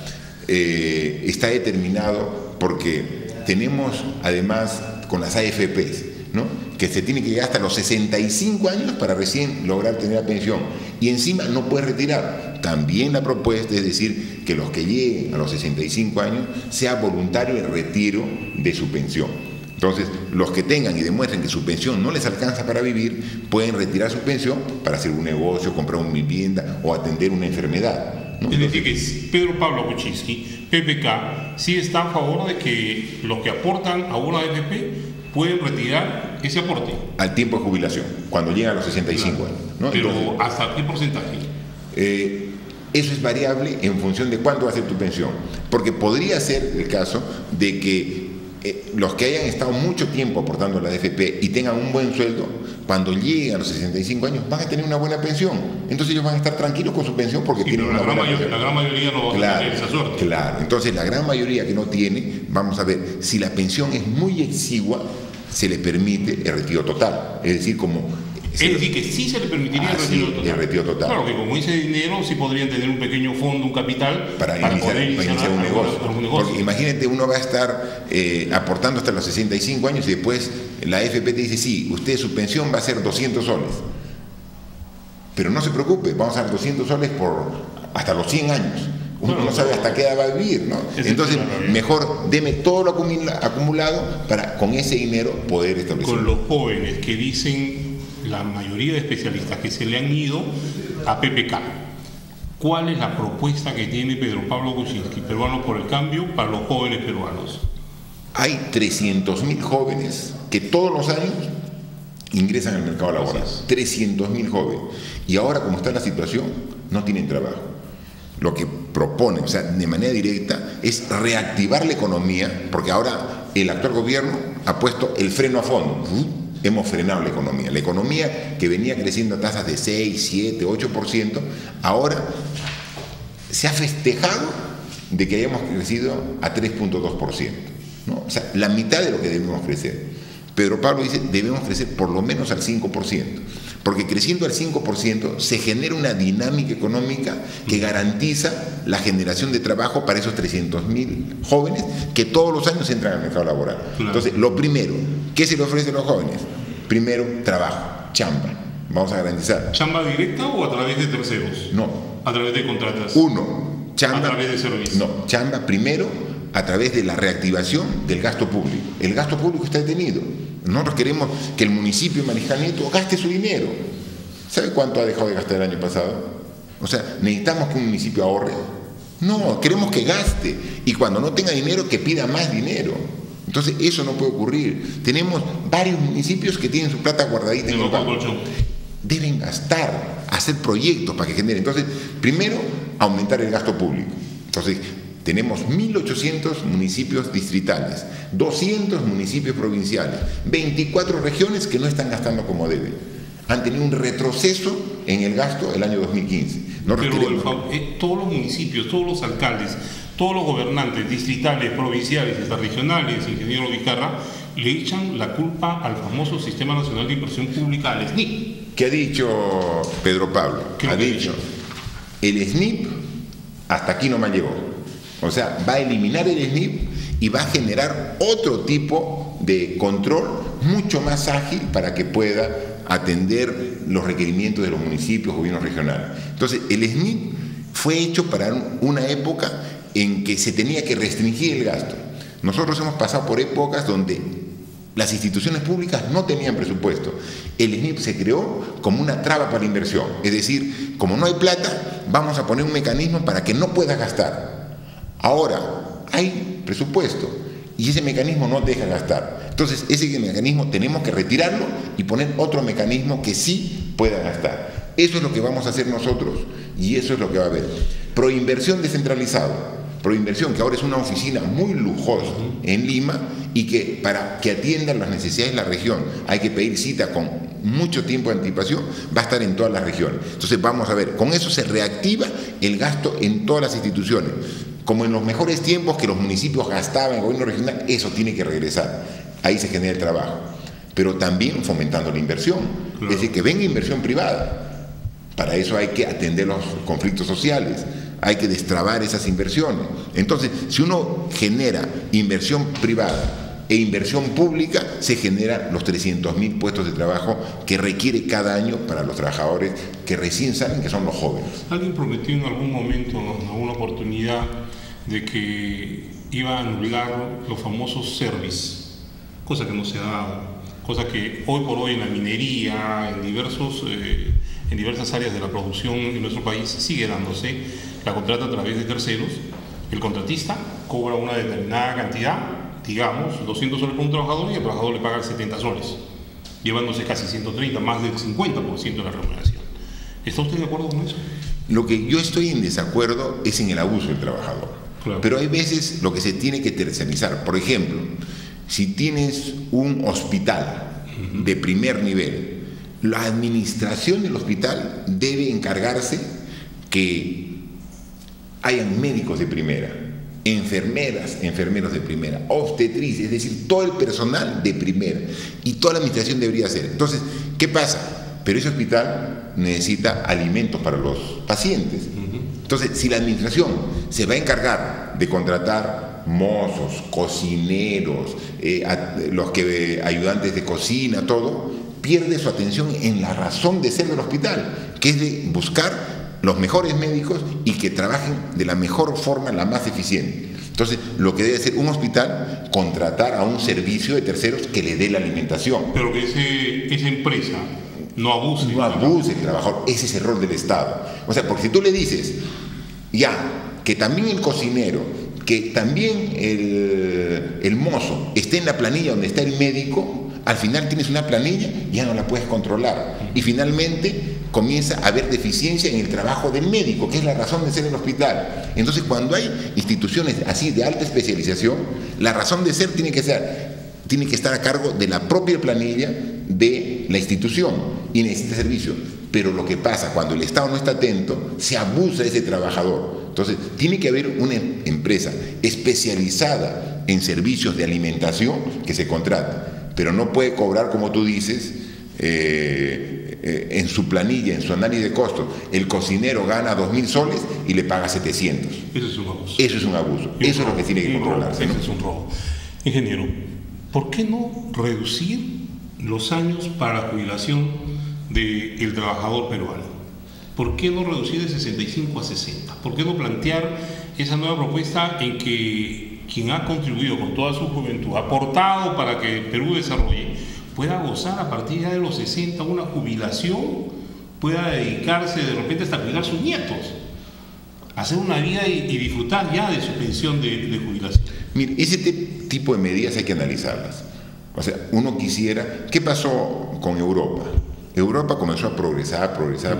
Está determinado porque tenemos además con las AFPs, ¿no? Que se tiene que llegar hasta los 65 años para recién lograr tener la pensión y encima no puede retirar. También la propuesta es decir que los que lleguen a los 65 años sea voluntario el retiro de su pensión. Entonces, los que tengan y demuestren que su pensión no les alcanza para vivir, pueden retirar su pensión para hacer un negocio, comprar una vivienda o atender una enfermedad, ¿no? Es decir, que Pedro Pablo Kuczynski, PPK, sí está a favor de que los que aportan a una AFP pueden retirar ese aporte. Al tiempo de jubilación, cuando llegan a los 65 años, ¿no? Pero entonces, ¿hasta qué porcentaje? Eso es variable en función de cuánto va a ser tu pensión. Porque podría ser el caso de que los que hayan estado mucho tiempo aportando a la AFP y tengan un buen sueldo, cuando lleguen a los 65 años van a tener una buena pensión. Entonces ellos van a estar tranquilos con su pensión porque tienen una buena pensión. La gran mayoría no va a tener esa suerte. Claro, entonces la gran mayoría que no tiene, vamos a ver, si la pensión es muy exigua, se le permite el retiro total. Es decir, es decir, que sí se le permitiría el retiro total. Claro, que con ese dinero sí podrían tener un pequeño fondo, un capital para iniciar un negocio. Porque imagínate, uno va a estar aportando hasta los 65 años y después la AFP te dice, sí, usted su pensión va a ser 200 soles. Pero no se preocupe, vamos a dar 200 soles hasta los 100 años. Uno no sabe hasta qué edad va a vivir, ¿no? Entonces, mejor deme todo lo acumulado para con ese dinero poder establecer. Con los jóvenes que dicen la mayoría de especialistas que se le han ido a PPK, ¿cuál es la propuesta que tiene Pedro Pablo Kuczynski, Peruano por el Cambio, para los jóvenes peruanos? Hay 300.000 jóvenes que todos los años ingresan al mercado laboral. 300.000 jóvenes. Y ahora, como está la situación, no tienen trabajo. Lo que propone, o sea, de manera directa, es reactivar la economía, porque ahora el actual gobierno ha puesto el freno a fondo. Hemos frenado la economía. La economía que venía creciendo a tasas de 6, 7, 8%, ahora se ha festejado de que hayamos crecido a 3.2%, ¿no? O sea, la mitad de lo que debemos crecer. Pedro Pablo dice, debemos crecer por lo menos al 5%, porque creciendo al 5% se genera una dinámica económica que garantiza la generación de trabajo para esos 300.000 jóvenes que todos los años entran al mercado laboral. Claro. Entonces, lo primero, ¿qué se le ofrece a los jóvenes? Primero, trabajo, chamba. Vamos a garantizar. ¿Chamba directa o a través de terceros? No. ¿A través de contratas? Uno, chamba. ¿A través de servicios? No, chamba primero a través de la reactivación del gasto público. El gasto público está detenido. Nosotros queremos que el municipio de Mariscal Nieto gaste su dinero. ¿Sabe cuánto ha dejado de gastar el año pasado? O sea, ¿necesitamos que un municipio ahorre? No, queremos que gaste. Y cuando no tenga dinero, que pida más dinero. Entonces, eso no puede ocurrir. Tenemos varios municipios que tienen su plata guardadita en el banco. Deben gastar, hacer proyectos para que generen. Entonces, primero, aumentar el gasto público. Entonces, tenemos 1.800 municipios distritales, 200 municipios provinciales, 24 regiones que no están gastando como deben. Han tenido un retroceso en el gasto el año 2015. Todos los municipios, todos los alcaldes, todos los gobernantes distritales, provinciales y hasta regionales, ingeniero Vizcarra, le echan la culpa al famoso Sistema Nacional de Inversión Pública, al SNIP. ¿Qué ha dicho Pedro Pablo? Ha dicho, el SNIP hasta aquí no me llegó. O sea, va a eliminar el SNIP y va a generar otro tipo de control mucho más ágil para que pueda atender los requerimientos de los municipios, gobiernos regionales. Entonces, el SNIP fue hecho para una época en que se tenía que restringir el gasto. Nosotros hemos pasado por épocas donde las instituciones públicas no tenían presupuesto. El SNIP se creó como una traba para la inversión. Es decir, como no hay plata, vamos a poner un mecanismo para que no puedas gastar. Ahora, hay presupuesto y ese mecanismo no deja gastar. Entonces, ese mecanismo tenemos que retirarlo y poner otro mecanismo que sí pueda gastar. Eso es lo que vamos a hacer nosotros y eso es lo que va a haber. Proinversión descentralizada. Proinversión, que ahora es una oficina muy lujosa en Lima y que para que atiendan las necesidades de la región hay que pedir cita con mucho tiempo de anticipación, va a estar en todas las regiones. Entonces, vamos a ver, con eso se reactiva el gasto en todas las instituciones. Como en los mejores tiempos que los municipios gastaban, el gobierno regional, eso tiene que regresar. Ahí se genera el trabajo. Pero también fomentando la inversión. Claro. Es decir, que venga inversión privada. Para eso hay que atender los conflictos sociales. Hay que destrabar esas inversiones. Entonces, si uno genera inversión privada e inversión pública, se generan los 300.000 puestos de trabajo que requiere cada año para los trabajadores que recién salen, que son los jóvenes. Alguien prometió en algún momento, en alguna oportunidad, de que iba a anular los famosos service, cosa que no se ha dado, cosa que hoy por hoy en la minería, en diversas áreas de la producción en nuestro país sigue dándose. La contrata a través de terceros, el contratista cobra una determinada cantidad, digamos 200 soles por un trabajador y el trabajador le paga 70 soles, llevándose casi 130, más del 50% de la remuneración. ¿Está usted de acuerdo con eso? Lo que yo estoy en desacuerdo es en el abuso del trabajador. Claro. Pero hay veces lo que se tiene que tercerizar. Por ejemplo, si tienes un hospital de primer nivel, la administración del hospital debe encargarse que hayan médicos de primera, enfermeros de primera, obstetrices, es decir, todo el personal de primera, y toda la administración debería hacer. Entonces, ¿qué pasa? Pero ese hospital necesita alimentos para los pacientes. Entonces, si la administración se va a encargar de contratar mozos, cocineros, ayudantes de cocina, todo, pierde su atención en la razón de ser del hospital, que es de buscar los mejores médicos y que trabajen de la mejor forma, la más eficiente. Entonces, lo que debe hacer un hospital, contratar a un servicio de terceros que le dé la alimentación. Pero que esa empresa no abuse. No abuse el trabajador, ese es el rol del Estado. O sea, porque si tú le dices, ya, que también el cocinero, que también el mozo esté en la planilla donde está el médico, al final tienes una planilla, ya no la puedes controlar. Y finalmente comienza a haber deficiencia en el trabajo del médico, que es la razón de ser del hospital. Entonces, cuando hay instituciones así de alta especialización, la razón de ser tiene que estar a cargo de la propia planilla de la institución y necesita servicio. Pero lo que pasa cuando el Estado no está atento, se abusa de ese trabajador. Entonces, tiene que haber una empresa especializada en servicios de alimentación que se contrate, pero no puede cobrar, como tú dices, en su planilla, en su análisis de costos, el cocinero gana 2.000 soles y le paga 700. Eso es un abuso. Eso es un abuso. Eso es lo que tiene que controlarse, ¿no? Eso es un robo. Ingeniero, ¿por qué no reducir los años para la jubilación del trabajador peruano? ¿Por qué no reducir de 65 a 60? ¿Por qué no plantear esa nueva propuesta en que quien ha contribuido con toda su juventud, ha aportado para que Perú desarrolle, pueda gozar a partir ya de los 60 una jubilación, pueda dedicarse de repente hasta cuidar a sus nietos, hacer una vida y disfrutar ya de su pensión de jubilación? Mire, ese tipo de medidas hay que analizarlas. O sea, uno quisiera... ¿Qué pasó con Europa? Europa comenzó a progresar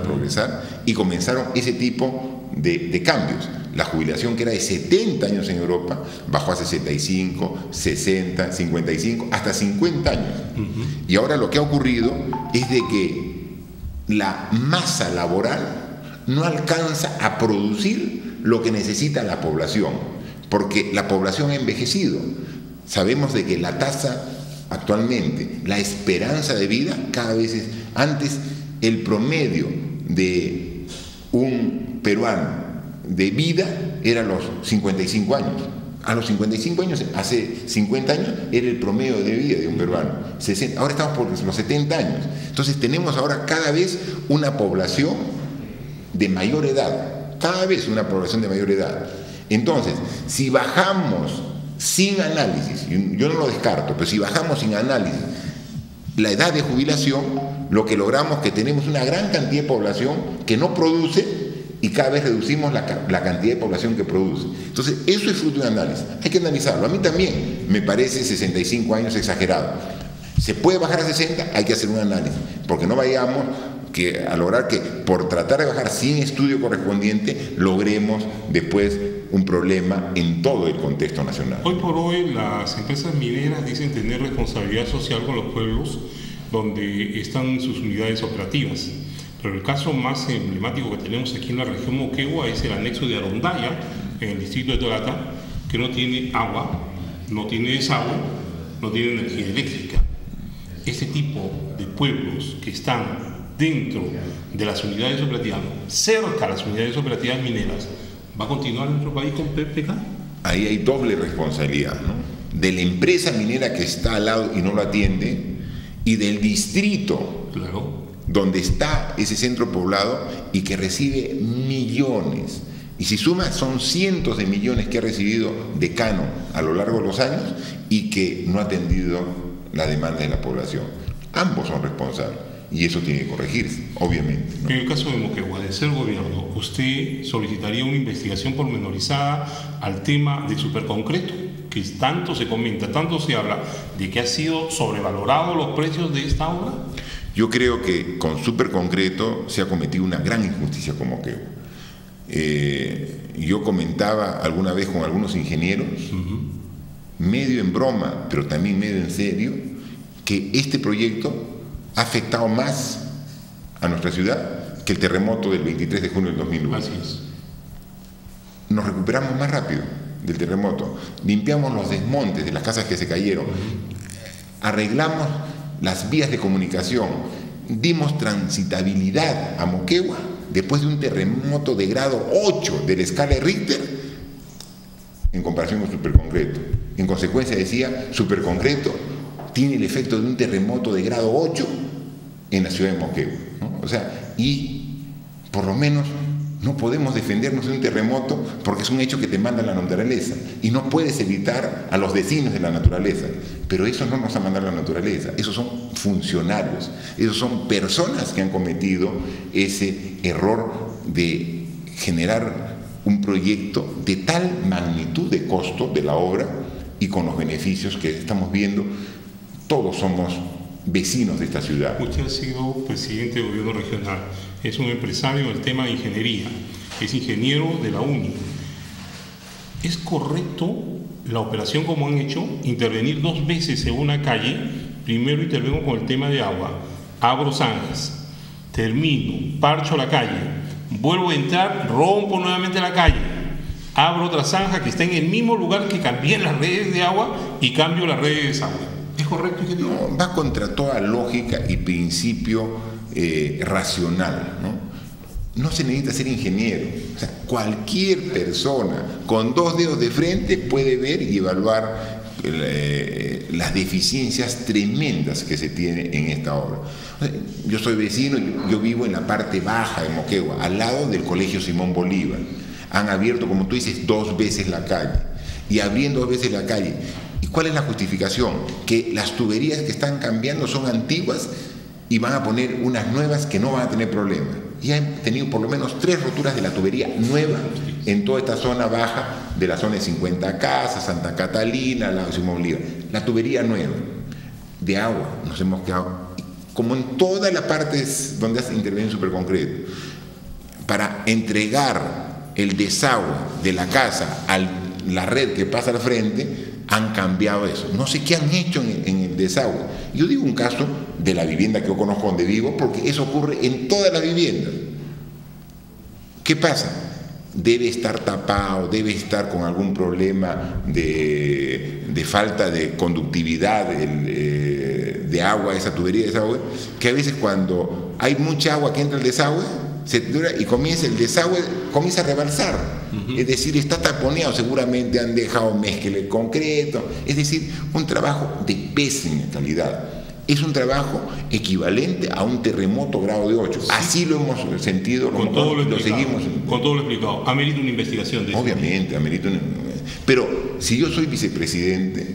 y comenzaron ese tipo de cambios. La jubilación, que era de 70 años en Europa, bajó a 65, 60, 55, hasta 50 años. Y ahora lo que ha ocurrido es de que la masa laboral no alcanza a producir lo que necesita la población, porque la población ha envejecido. Sabemos de que la tasa actualmente, la esperanza de vida cada vez es... Antes, el promedio de un peruano de vida era los 55 años. A los 55 años, hace 50 años, era el promedio de vida de un peruano. 60, ahora estamos por los 70 años. Entonces tenemos ahora cada vez una población de mayor edad. Cada vez una población de mayor edad. Entonces, si bajamos sin análisis, yo no lo descarto, pero si bajamos sin análisis la edad de jubilación, lo que logramos es que tenemos una gran cantidad de población que no produce y cada vez reducimos la cantidad de población que produce. Entonces, eso es fruto de análisis. Hay que analizarlo. A mí también me parece 65 años exagerado. ¿Se puede bajar a 60? Hay que hacer un análisis, porque no vayamos a lograr que por tratar de bajar sin estudio correspondiente logremos después un problema en todo el contexto nacional. Hoy por hoy las empresas mineras dicen tener responsabilidad social con los pueblos donde están sus unidades operativas. Pero el caso más emblemático que tenemos aquí en la región Moquegua es el anexo de Arondaya, en el distrito de Torata, que no tiene agua, no tiene desagüe, no tiene energía eléctrica. Este tipo de pueblos que están dentro de las unidades operativas, cerca a las unidades operativas mineras, ¿va a continuar nuestro país con PPK? Ahí hay doble responsabilidad, ¿no? De la empresa minera que está al lado y no lo atiende, y del distrito, claro, donde está ese centro poblado y que recibe millones. Y si suma, son cientos de millones que ha recibido Decano a lo largo de los años y que no ha atendido la demanda de la población. Ambos son responsables. Y eso tiene que corregirse, obviamente, ¿no? En el caso de Moquegua, de ser gobierno, ¿usted solicitaría una investigación pormenorizada al tema de Superconcreto? Que tanto se comenta, tanto se habla de que ha sido sobrevalorado los precios de esta obra. Yo creo que con Superconcreto se ha cometido una gran injusticia con Moquegua. Yo comentaba alguna vez con algunos ingenieros medio en broma, pero también medio en serio, que este proyecto ha afectado más a nuestra ciudad que el terremoto del 23 de junio del 2001. Así es. Nos recuperamos más rápido del terremoto, limpiamos los desmontes de las casas que se cayeron, arreglamos las vías de comunicación, dimos transitabilidad a Moquegua después de un terremoto de grado 8 de la escala de Richter en comparación con Superconcreto. En consecuencia decía, Superconcreto tiene el efecto de un terremoto de grado 8 en la ciudad de Moquegua, ¿no? O sea, y por lo menos no podemos defendernos de un terremoto porque es un hecho que te manda la naturaleza y no puedes evitar a los vecinos de la naturaleza, pero eso no nos ha mandado la naturaleza, esos son funcionarios, esos son personas que han cometido ese error de generar un proyecto de tal magnitud de costo de la obra y con los beneficios que estamos viendo. Todos somos vecinos de esta ciudad. Usted ha sido presidente de gobierno regional, es un empresario en el tema de ingeniería, es ingeniero de la UNI. ¿Es correcto la operación como han hecho, intervenir 2 veces en una calle? Primero intervengo con el tema de agua, abro zanjas, termino, parcho la calle, vuelvo a entrar, rompo nuevamente la calle, abro otra zanja que está en el mismo lugar que cambié las redes de agua y cambio las redes de desagüe. ¿Es correcto, ingeniero? No, va contra toda lógica y principio racional, ¿no? No se necesita ser ingeniero. O sea, cualquier persona con 2 dedos de frente puede ver y evaluar las deficiencias tremendas que se tiene en esta obra. O sea, yo soy vecino, yo vivo en la parte baja de Moquegua, al lado del Colegio Simón Bolívar. Han abierto, como tú dices, 2 veces la calle. Y abriendo 2 veces la calle. ¿Y cuál es la justificación? Que las tuberías que están cambiando son antiguas y van a poner unas nuevas que no van a tener problemas. Y han tenido por lo menos 3 roturas de la tubería nueva en toda esta zona baja de la zona de 50 Casas, Santa Catalina, la Simón Bolívar. La tubería nueva de agua, nos hemos quedado, como en todas las partes donde has intervenido en Superconcreto, para entregar el desagüe de la casa a la red que pasa al frente, han cambiado eso. No sé qué han hecho en el desagüe. Yo digo un caso de la vivienda que yo conozco donde vivo, porque eso ocurre en todas las viviendas. ¿Qué pasa? Debe estar tapado, debe estar con algún problema de falta de conductividad de agua, esa tubería de desagüe, que a veces cuando hay mucha agua que entra al desagüe, se dura y comienza el desagüe, comienza a rebalsar. Es decir, está taponeado, seguramente han dejado mezcla de concreto, es decir, un trabajo de pésima calidad. Es un trabajo equivalente a un terremoto grado de 8. Sí. Así lo hemos sentido, con todo lo seguimos. Con todo lo explicado. ¿Amerita una investigación de eso? Obviamente, amerita una. Pero si yo soy vicepresidente,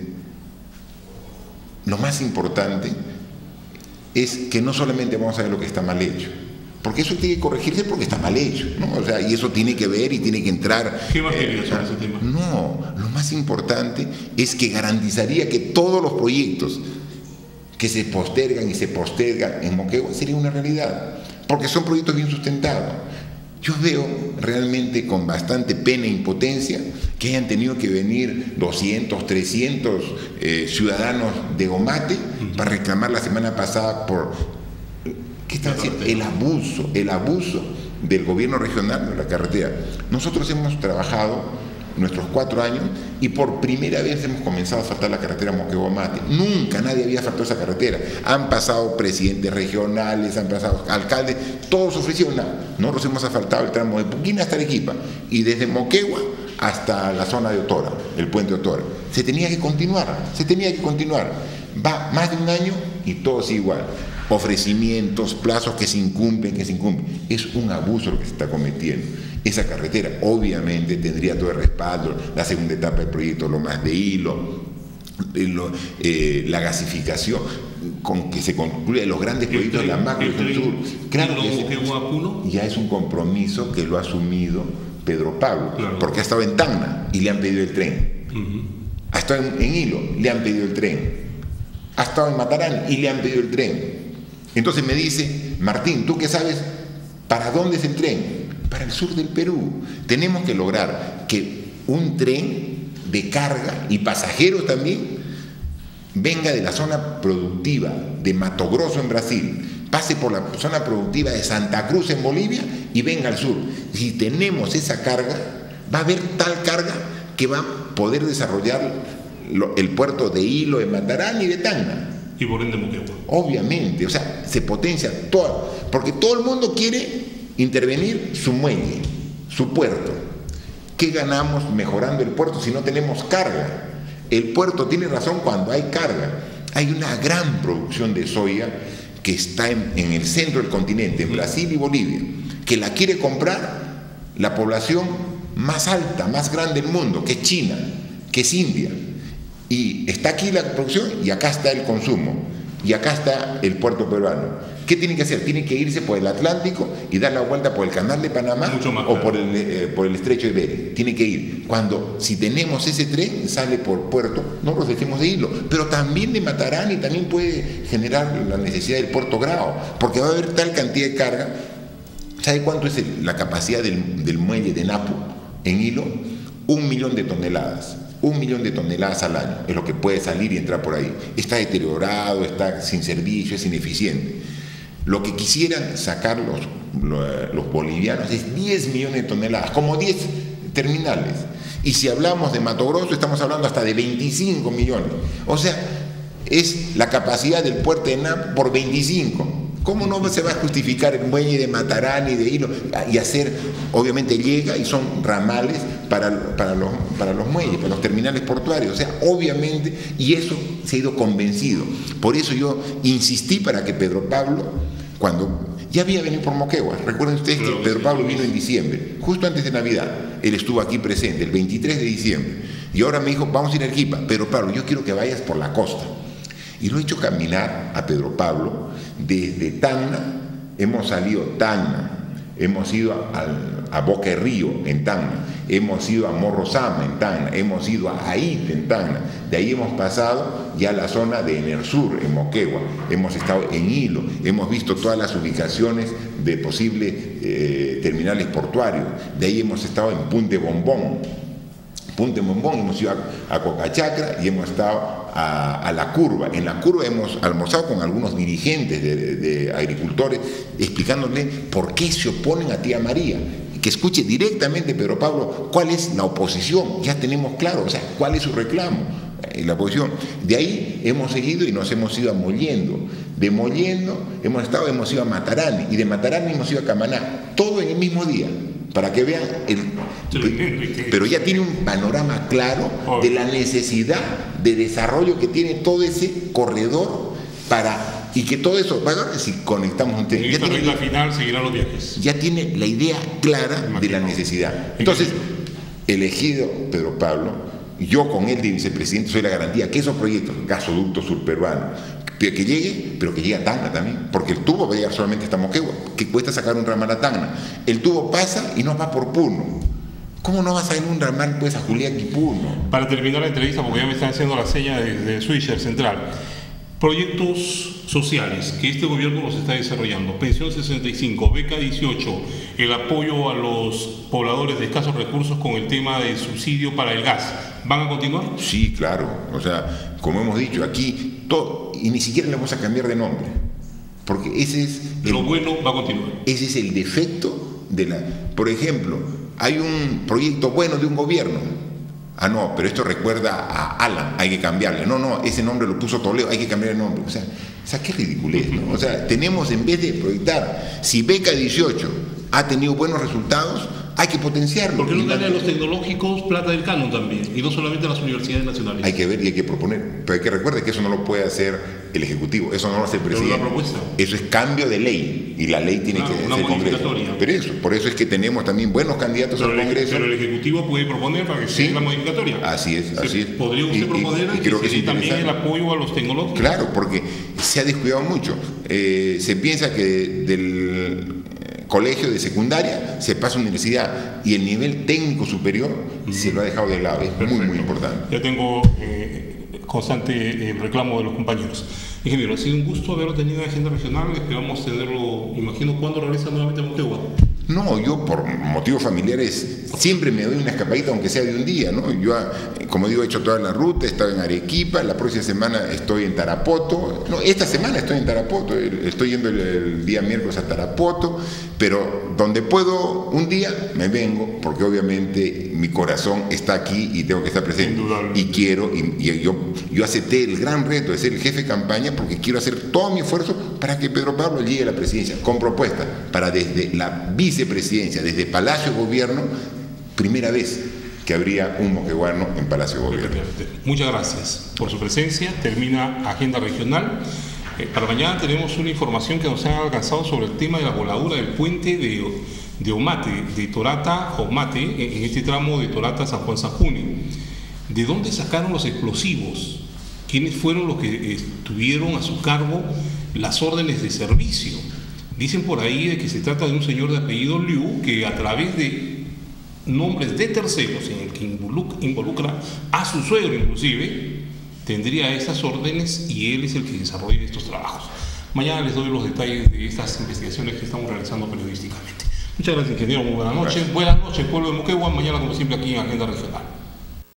lo más importante es que no solamente vamos a ver lo que está mal hecho, porque eso tiene que corregirse porque está mal hecho, ¿no? O sea, y eso tiene que ver y tiene que entrar. ¿Qué más quería sobre ese tema? No, lo más importante es que garantizaría que todos los proyectos que se postergan y se postergan en Moquegua sería una realidad, porque son proyectos bien sustentados. Yo veo realmente con bastante pena e impotencia que hayan tenido que venir 200, 300 ciudadanos de Gomate para reclamar la semana pasada por... ¿Qué están haciendo? El abuso del gobierno regional de la carretera. Nosotros hemos trabajado nuestros 4 años y por primera vez hemos comenzado a asfaltar la carretera Moquegua-Mate. Nunca nadie había asfaltado esa carretera. Han pasado presidentes regionales, han pasado alcaldes, todos ofrecieron nada. Nosotros hemos asfaltado el tramo de Puquina hasta Arequipa y desde Moquegua hasta la zona de Otora, el puente de Otora. Se tenía que continuar. Va más de un año y todo sigue igual. Ofrecimientos, plazos que se incumplen. Es un abuso lo que se está cometiendo. Esa carretera obviamente tendría todo el respaldo, la segunda etapa del proyecto Lomas de Hilo, la gasificación, con que se concluyan los grandes proyectos de la macro del sur. Claro que ya es un compromiso que lo ha asumido Pedro Pablo, claro, porque ha estado en Tacna y le han pedido el tren. Ha estado en Hilo, le han pedido el tren. Ha estado en Matarán y le han pedido el tren. Entonces me dice, Martín, ¿tú qué sabes para dónde es el tren? Para el sur del Perú. Tenemos que lograr que un tren de carga y pasajeros también venga de la zona productiva de Mato Grosso en Brasil, pase por la zona productiva de Santa Cruz en Bolivia y venga al sur. Si tenemos esa carga, va a haber tal carga que va a poder desarrollar el puerto de Hilo, de Matarani y de Tacna. Y por ende Moquegua. Obviamente, o sea, se potencia todo, porque todo el mundo quiere intervenir su muelle, su puerto. ¿Qué ganamos mejorando el puerto si no tenemos carga? El puerto tiene razón cuando hay carga. Hay una gran producción de soya que está en el centro del continente, en Brasil y Bolivia, que la quiere comprar la población más alta, más grande del mundo, que es China, que es India. Y está aquí la producción y acá está el consumo. Y acá está el puerto peruano. ¿Qué tienen que hacer? Tienen que irse por el Atlántico y dar la vuelta por el Canal de Panamá o por el Estrecho de Bering. Tienen que ir. Si tenemos ese tren, sale por puerto, no los dejemos de Hilo, pero también de Matarani también puede generar la necesidad del Puerto Grao, porque va a haber tal cantidad de carga. ¿Sabe cuánto es la capacidad del muelle de Napo en Hilo? 1 millón de toneladas. 1 millón de toneladas al año es lo que puede salir y entrar por ahí. Está deteriorado, está sin servicio, es ineficiente. Lo que quisieran sacar los bolivianos es 10 millones de toneladas, como 10 terminales. Y si hablamos de Mato Grosso, estamos hablando hasta de 25 millones. O sea, es la capacidad del puerto de Napo por 25. ¿Cómo no se va a justificar el muelle de Matarani y de Hilo? Y hacer, obviamente llega y son ramales para los muelles, para los terminales portuarios. O sea, obviamente, y eso se ha ido convencido. Por eso yo insistí para que Pedro Pablo, cuando ya había venido por Moquegua, recuerden ustedes que Pedro Pablo vino en diciembre, justo antes de Navidad, él estuvo aquí presente, el 23 de diciembre, y ahora me dijo, vamos a ir a Arequipa. Pedro Pablo, yo quiero que vayas por la costa. Y lo he hecho caminar a Pedro Pablo desde Tacna. Hemos salido Tacna, hemos ido a Boca de Río en Tacna, hemos ido a Morro Sama en Tacna, hemos ido a Aite en Tacna. De ahí hemos pasado ya a la zona de Enersur en Moquegua, hemos estado en Hilo, hemos visto todas las ubicaciones de posibles terminales portuarios. De ahí hemos estado en Punta Bombón, hemos ido a Cocachacra y hemos estado a La Curva. En La Curva hemos almorzado con algunos dirigentes de agricultores explicándoles por qué se oponen a Tía María. Que escuche directamente Pedro Pablo cuál es la oposición, ya tenemos claro, o sea, cuál es su reclamo, la oposición. De ahí hemos seguido y nos hemos ido a Mollendo. De Mollendo hemos ido a Matarani y de Matarani hemos ido a Camaná, todo en el mismo día. Para que vean, pero ya tiene un panorama claro de la necesidad de desarrollo que tiene todo ese corredor y que todo eso, si conectamos un tren, esta regla final seguirán los viajes. Ya tiene la idea clara de la necesidad. Entonces, elegido Pedro Pablo, yo con él de vicepresidente soy la garantía que esos proyectos, gasoducto surperuano, que llegue, pero que llegue a Tacna también, porque el tubo va a llegar solamente hasta Moquegua, que cuesta sacar un ramal a Tacna. El tubo pasa y no va por Puno. ¿Cómo no vas a ir un ramal pues a Juliaca y Puno? Para terminar la entrevista, porque ya me están haciendo la seña de Switcher Central, proyectos sociales que este gobierno los está desarrollando: Pensión 65, Beca 18, el apoyo a los pobladores de escasos recursos con el tema de subsidio para el gas, ¿van a continuar? Sí, claro. O sea, como hemos dicho aquí, todo, y ni siquiera le vamos a cambiar de nombre, porque ese es lo bueno va a continuar. Ese es el defecto de la. Por ejemplo, hay un proyecto bueno de un gobierno. Ah, no, pero esto recuerda a Alan, hay que cambiarle. No, ese nombre lo puso Toledo, hay que cambiar el nombre. O sea, qué ridiculez, ¿no? O sea, tenemos, en vez de proyectar, si Beca 18 ha tenido buenos resultados, hay que potenciarlo. Porque no darle a los tecnológicos plata del canon también, y no solamente a las universidades nacionales. Hay que ver y hay que proponer. Pero hay que recordar que eso no lo puede hacer el Ejecutivo, eso no lo hace el presidente. Pero una propuesta. Eso es cambio de ley, y la ley tiene que ser Congreso. Pero por eso es que tenemos también buenos candidatos al Congreso. Pero el Ejecutivo puede proponer para que sea la modificatoria. Así es. ¿Podría usted proponer y creo que sí, también el apoyo a los tecnológicos? Claro, porque se ha descuidado mucho. Se piensa que del colegio de secundaria se pasa a universidad y el nivel técnico superior se lo ha dejado de lado. Es muy importante. Ya tengo constante reclamo de los compañeros. Ingeniero, ha sido un gusto haberlo tenido en Agenda Regional. Esperamos tenerlo, imagino, ¿cuándo regresa nuevamente a Moquegua? No, yo por motivos familiares siempre me doy una escapadita, aunque sea de un día, ¿no? Yo, como digo, he hecho toda la ruta, he estado en Arequipa, la próxima semana estoy en Tarapoto, no, esta semana estoy en Tarapoto, estoy yendo el día miércoles a Tarapoto, pero donde puedo un día me vengo, porque obviamente mi corazón está aquí y tengo que estar presente. Y quiero, y yo acepté el gran reto de ser el jefe de campaña porque quiero hacer todo mi esfuerzo para que Pedro Pablo llegue a la presidencia, con propuesta, para desde la vicepresidencia, desde Palacio de Gobierno, primera vez que habría un moqueguano en Palacio de Gobierno. Muchas gracias por su presencia. Termina Agenda Regional. Para mañana tenemos una información que nos han alcanzado sobre el tema de la voladura del puente de Omate, de Torata a Omate, en este tramo de Torata a San Juan Sajune. ¿De dónde sacaron los explosivos? ¿Quiénes fueron los que tuvieron a su cargo las órdenes de servicio? Dicen por ahí de que se trata de un señor de apellido Liu, que a través de nombres de terceros, en el que involucra a su suegro inclusive, tendría esas órdenes y él es el que desarrolla estos trabajos. Mañana les doy los detalles de estas investigaciones que estamos realizando periodísticamente. Muchas gracias, ingeniero. Muy buenas noches. Buenas noches, pueblo de Moquegua. Mañana, como siempre, aquí en Agenda Regional.